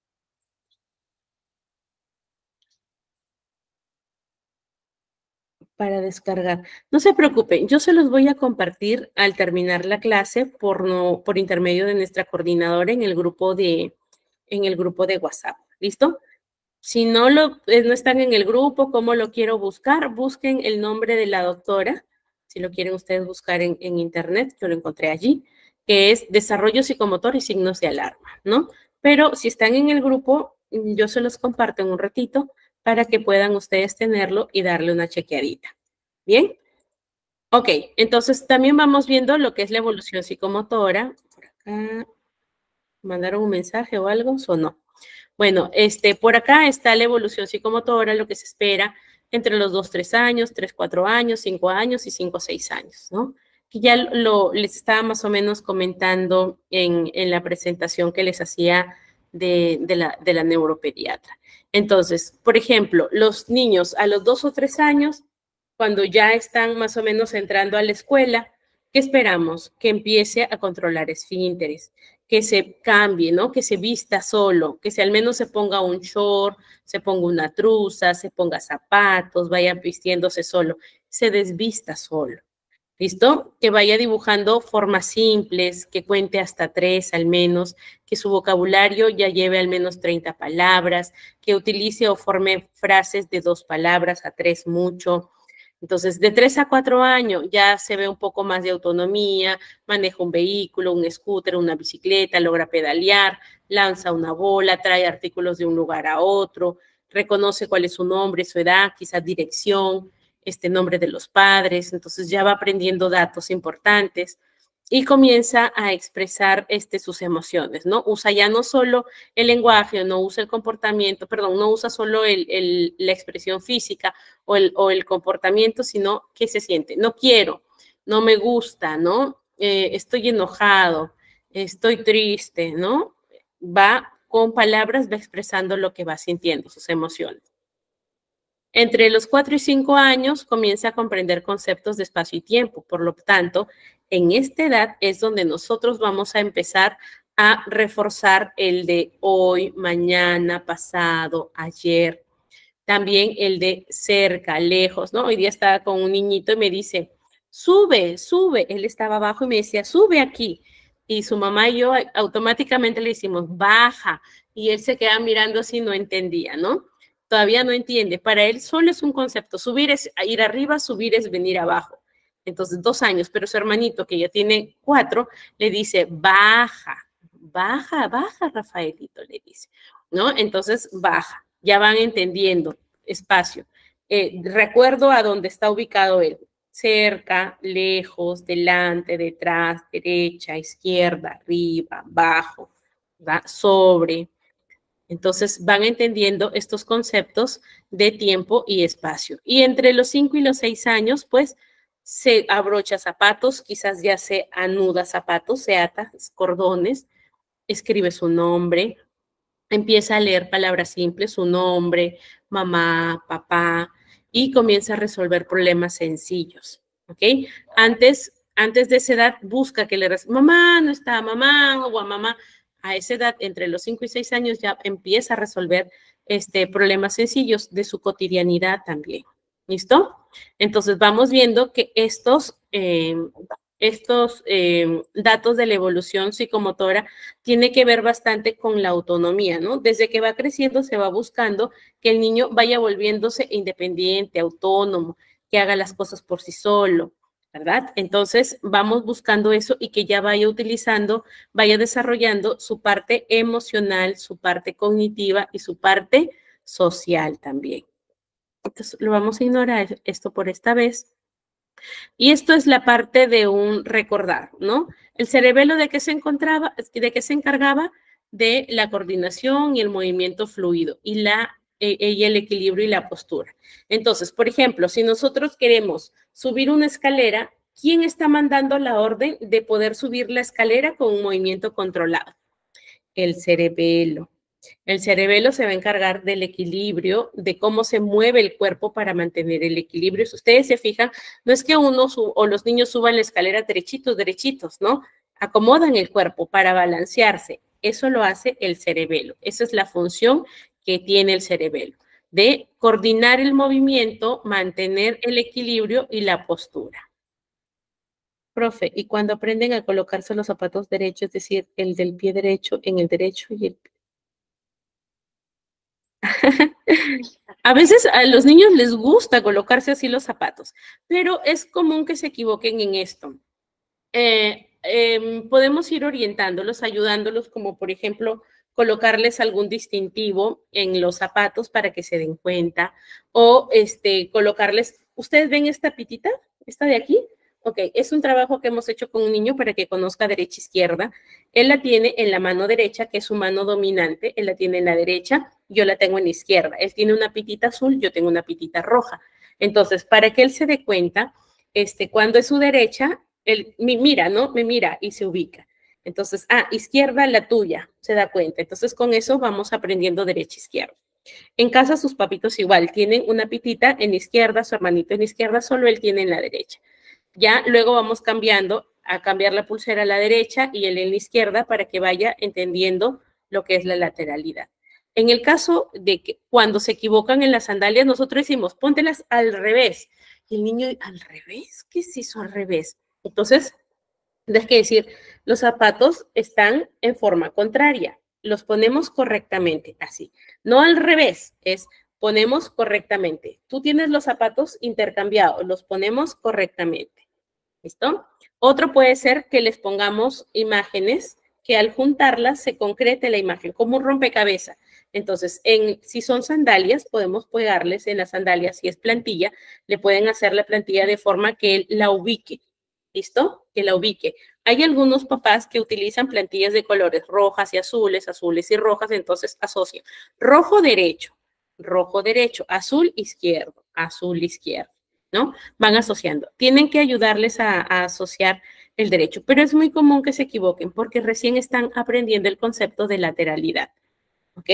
Para descargar. No se preocupen, yo se los voy a compartir al terminar la clase por, no, por intermedio de nuestra coordinadora en el grupo de, en el grupo de WhatsApp. ¿Listo? Si no, lo, no están en el grupo, ¿cómo lo quiero buscar? Busquen el nombre de la doctora, si lo quieren ustedes buscar en, en internet, yo lo encontré allí, que es Desarrollo Psicomotor y Signos de Alarma, ¿no? Pero si están en el grupo, yo se los comparto en un ratito para que puedan ustedes tenerlo y darle una chequeadita. ¿Bien? Ok, entonces también vamos viendo lo que es la evolución psicomotora. Por acá, ¿mandaron un mensaje o algo? ¿O no? Bueno, este, por acá está la evolución psicomotora, lo que se espera entre los dos, tres años, tres, cuatro años, cinco años y cinco, seis años, ¿no? Que ya lo, les estaba más o menos comentando en, en la presentación que les hacía de, de, la, de la neuropediatra. Entonces, por ejemplo, los niños a los dos o tres años, cuando ya están más o menos entrando a la escuela, ¿qué esperamos? Que empiece a controlar esfínteres, que se cambie, ¿no? Que se vista solo, que se al menos se ponga un short, se ponga una truza, se ponga zapatos, vaya vistiéndose solo, se desvista solo. ¿Listo? Que vaya dibujando formas simples, que cuente hasta tres al menos, que su vocabulario ya lleve al menos treinta palabras, que utilice o forme frases de dos palabras a tres mucho. Entonces, de tres a cuatro años ya se ve un poco más de autonomía, maneja un vehículo, un scooter, una bicicleta, logra pedalear, lanza una bola, trae artículos de un lugar a otro, reconoce cuál es su nombre, su edad, quizás dirección, este nombre de los padres, entonces ya va aprendiendo datos importantes y comienza a expresar este, sus emociones, ¿no? Usa ya no solo el lenguaje, no usa el comportamiento, perdón, no usa solo el, el, la expresión física o el, o el comportamiento, sino qué se siente. No quiero, no me gusta, ¿no? Eh, estoy enojado, estoy triste, ¿no? Va con palabras, va expresando lo que va sintiendo, sus emociones. Entre los cuatro y cinco años comienza a comprender conceptos de espacio y tiempo. Por lo tanto, en esta edad es donde nosotros vamos a empezar a reforzar el de hoy, mañana, pasado, ayer. También el de cerca, lejos, ¿no? Hoy día estaba con un niñito y me dice, sube, sube. Él estaba abajo y me decía, sube aquí. Y su mamá y yo automáticamente le decimos, baja. Y él se queda mirando así, no entendía, ¿no? Todavía no entiende. Para él solo es un concepto. Subir es ir arriba, subir es venir abajo. entonces dos años, pero su hermanito que ya tiene cuatro, le dice, baja, baja, baja, Rafaelito, le dice, ¿no? Entonces, baja, ya van entendiendo, espacio. Eh, recuerdo a dónde está ubicado él, cerca, lejos, delante, detrás, derecha, izquierda, arriba, abajo, ¿verdad? Sobre. Entonces van entendiendo estos conceptos de tiempo y espacio. Y entre los cinco y los seis años, pues, se abrocha zapatos, quizás ya se anuda zapatos, se ata cordones, escribe su nombre, empieza a leer palabras simples, su nombre, mamá, papá, y comienza a resolver problemas sencillos, ¿ok? Antes, antes de esa edad, busca que le responda, mamá, no está, mamá, o a mamá. A esa edad, entre los cinco y seis años, ya empieza a resolver este, problemas sencillos de su cotidianidad también. ¿Listo? Entonces, vamos viendo que estos, eh, estos eh, datos de la evolución psicomotora tienen que ver bastante con la autonomía, ¿no? Desde que va creciendo se va buscando que el niño vaya volviéndose independiente, autónomo, que haga las cosas por sí solo, ¿verdad? Entonces, vamos buscando eso y que ya vaya utilizando, vaya desarrollando su parte emocional, su parte cognitiva y su parte social también. Entonces, lo vamos a ignorar esto por esta vez. Y esto es la parte de un recordar, ¿no? El cerebelo de qué se encontraba, de qué se encargaba de la coordinación y el movimiento fluido y, la, eh, y el equilibrio y la postura. Entonces, por ejemplo, si nosotros queremos subir una escalera, ¿quién está mandando la orden de poder subir la escalera con un movimiento controlado? El cerebelo. El cerebelo se va a encargar del equilibrio, de cómo se mueve el cuerpo para mantener el equilibrio. Si ustedes se fijan, no es que uno o los niños suban la escalera derechitos, derechitos, ¿no? Acomodan el cuerpo para balancearse. Eso lo hace el cerebelo. Esa es la función que tiene el cerebelo, de coordinar el movimiento, mantener el equilibrio y la postura. Profe, y cuando aprenden a colocarse los zapatos derechos, es decir, el del pie derecho en el derecho y el A veces a los niños les gusta colocarse así los zapatos, pero es común que se equivoquen en esto. Eh, eh, podemos ir orientándolos, ayudándolos, como por ejemplo, colocarles algún distintivo en los zapatos para que se den cuenta, o este, colocarles, ¿ustedes ven esta pitita? ¿Esta de aquí? Ok, es un trabajo que hemos hecho con un niño para que conozca derecha e izquierda. Él la tiene en la mano derecha, que es su mano dominante. Él la tiene en la derecha, yo la tengo en la izquierda. Él tiene una pitita azul, yo tengo una pitita roja. Entonces, para que él se dé cuenta, este, cuando es su derecha, él me mira, ¿no? Me mira y se ubica. Entonces, ah, izquierda, la tuya, se da cuenta. Entonces, con eso vamos aprendiendo derecha e izquierda. En casa sus papitos igual, tienen una pitita en la izquierda, su hermanito en la izquierda, solo él tiene en la derecha. Ya luego vamos cambiando a cambiar la pulsera a la derecha y él en la izquierda para que vaya entendiendo lo que es la lateralidad. En el caso de que cuando se equivocan en las sandalias, nosotros decimos, póntelas al revés. Y el niño, ¿al revés? ¿Qué es eso al revés? Entonces, es que decir, los zapatos están en forma contraria. Los ponemos correctamente, así. No al revés, es ponemos correctamente. Tú tienes los zapatos intercambiados, los ponemos correctamente. ¿Listo? Otro puede ser que les pongamos imágenes que al juntarlas se concrete la imagen, como un rompecabezas. Entonces, en, si son sandalias, podemos pegarles en las sandalias, si es plantilla, le pueden hacer la plantilla de forma que él la ubique. ¿Listo? Que la ubique. Hay algunos papás que utilizan plantillas de colores rojas y azules, azules y rojas, entonces asocian rojo derecho, rojo derecho, azul izquierdo, azul izquierdo, ¿no? Van asociando. Tienen que ayudarles a, a asociar el derecho, pero es muy común que se equivoquen porque recién están aprendiendo el concepto de lateralidad, ¿ok?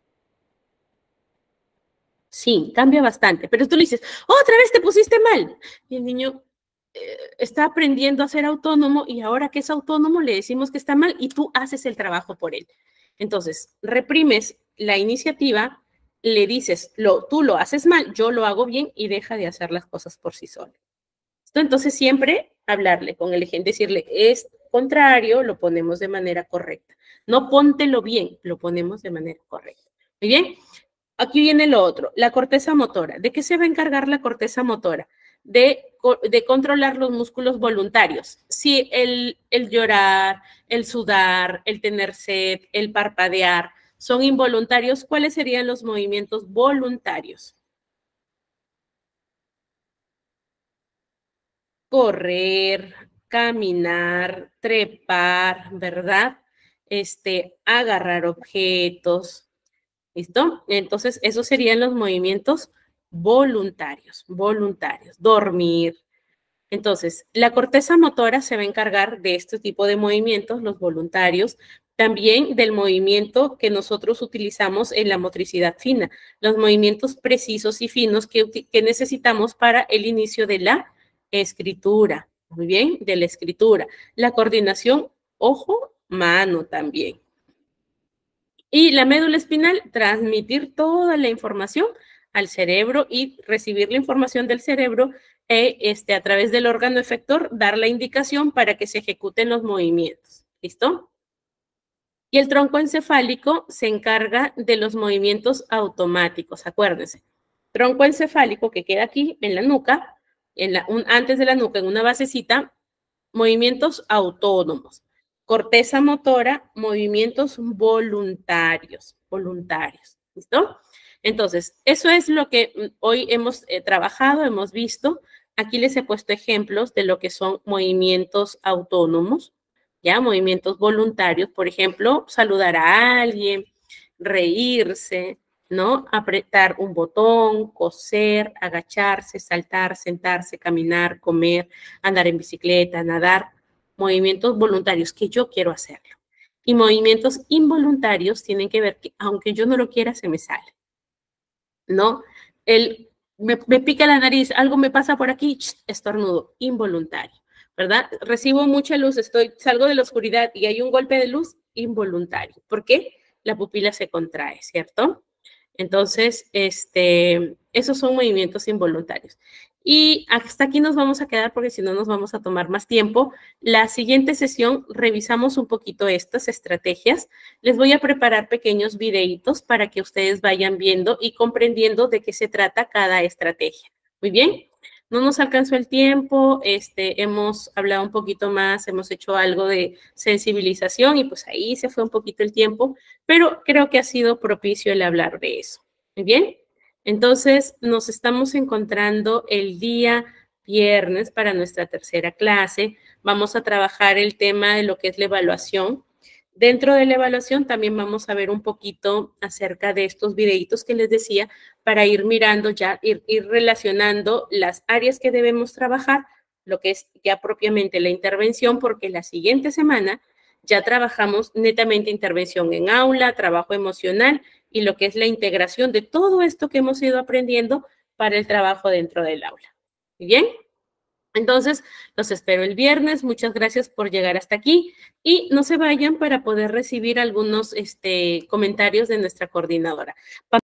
Sí, cambia bastante, pero tú le dices, otra vez te pusiste mal, y el niño eh, está aprendiendo a ser autónomo y ahora que es autónomo le decimos que está mal y tú haces el trabajo por él. Entonces, reprimes la iniciativa, le dices, lo, tú lo haces mal, yo lo hago bien y deja de hacer las cosas por sí solo. Entonces, siempre hablarle con el ejemplo, decirle, es contrario, lo ponemos de manera correcta. No póntelo bien, lo ponemos de manera correcta. Muy bien. Aquí viene lo otro, la corteza motora. ¿De qué se va a encargar la corteza motora? De de controlar los músculos voluntarios. Si el, el llorar, el sudar, el tener sed, el parpadear son involuntarios, ¿cuáles serían los movimientos voluntarios? Correr, caminar, trepar, ¿verdad? Este, agarrar objetos, ¿listo? Entonces, esos serían los movimientos voluntarios, voluntarios, dormir. Entonces, la corteza motora se va a encargar de este tipo de movimientos, los voluntarios, también del movimiento que nosotros utilizamos en la motricidad fina, los movimientos precisos y finos que, que necesitamos para el inicio de la escritura, muy bien, de la escritura. La coordinación ojo-mano también. Y la médula espinal, transmitir toda la información al cerebro y recibir la información del cerebro e, este, a través del órgano efector, dar la indicación para que se ejecuten los movimientos. ¿Listo? Y el tronco encefálico se encarga de los movimientos automáticos, acuérdense. Tronco encefálico que queda aquí en la nuca, en la, un, antes de la nuca, en una basecita, movimientos autónomos. Corteza motora, movimientos voluntarios, voluntarios, ¿listo? Entonces, eso es lo que hoy hemos eh, trabajado, hemos visto. Aquí les he puesto ejemplos de lo que son movimientos autónomos, ¿ya? Movimientos voluntarios, por ejemplo, saludar a alguien, reírse, ¿no? Apretar un botón, coser, agacharse, saltar, sentarse, caminar, comer, andar en bicicleta, nadar. Movimientos voluntarios que yo quiero hacerlo. Y movimientos involuntarios tienen que ver que, aunque yo no lo quiera, se me sale. ¿No? El, me, me pica la nariz, algo me pasa por aquí, estornudo, involuntario, ¿verdad? Recibo mucha luz, estoy, salgo de la oscuridad y hay un golpe de luz, involuntario. ¿Por qué? La pupila se contrae, ¿cierto? Entonces, este, esos son movimientos involuntarios. Y hasta aquí nos vamos a quedar porque si no nos vamos a tomar más tiempo. La siguiente sesión revisamos un poquito estas estrategias. Les voy a preparar pequeños videitos para que ustedes vayan viendo y comprendiendo de qué se trata cada estrategia. Muy bien, no nos alcanzó el tiempo, este, hemos hablado un poquito más, hemos hecho algo de sensibilización y pues ahí se fue un poquito el tiempo, pero creo que ha sido propicio el hablar de eso. Muy bien. Entonces, nos estamos encontrando el día viernes para nuestra tercera clase. Vamos a trabajar el tema de lo que es la evaluación. Dentro de la evaluación también vamos a ver un poquito acerca de estos videitos que les decía para ir mirando ya, ir, ir relacionando las áreas que debemos trabajar, lo que es ya propiamente la intervención, porque la siguiente semana ya trabajamos netamente intervención en aula, trabajo emocional y lo que es la integración de todo esto que hemos ido aprendiendo para el trabajo dentro del aula. ¿Muy bien? Entonces, los espero el viernes. Muchas gracias por llegar hasta aquí y no se vayan para poder recibir algunos este, comentarios de nuestra coordinadora.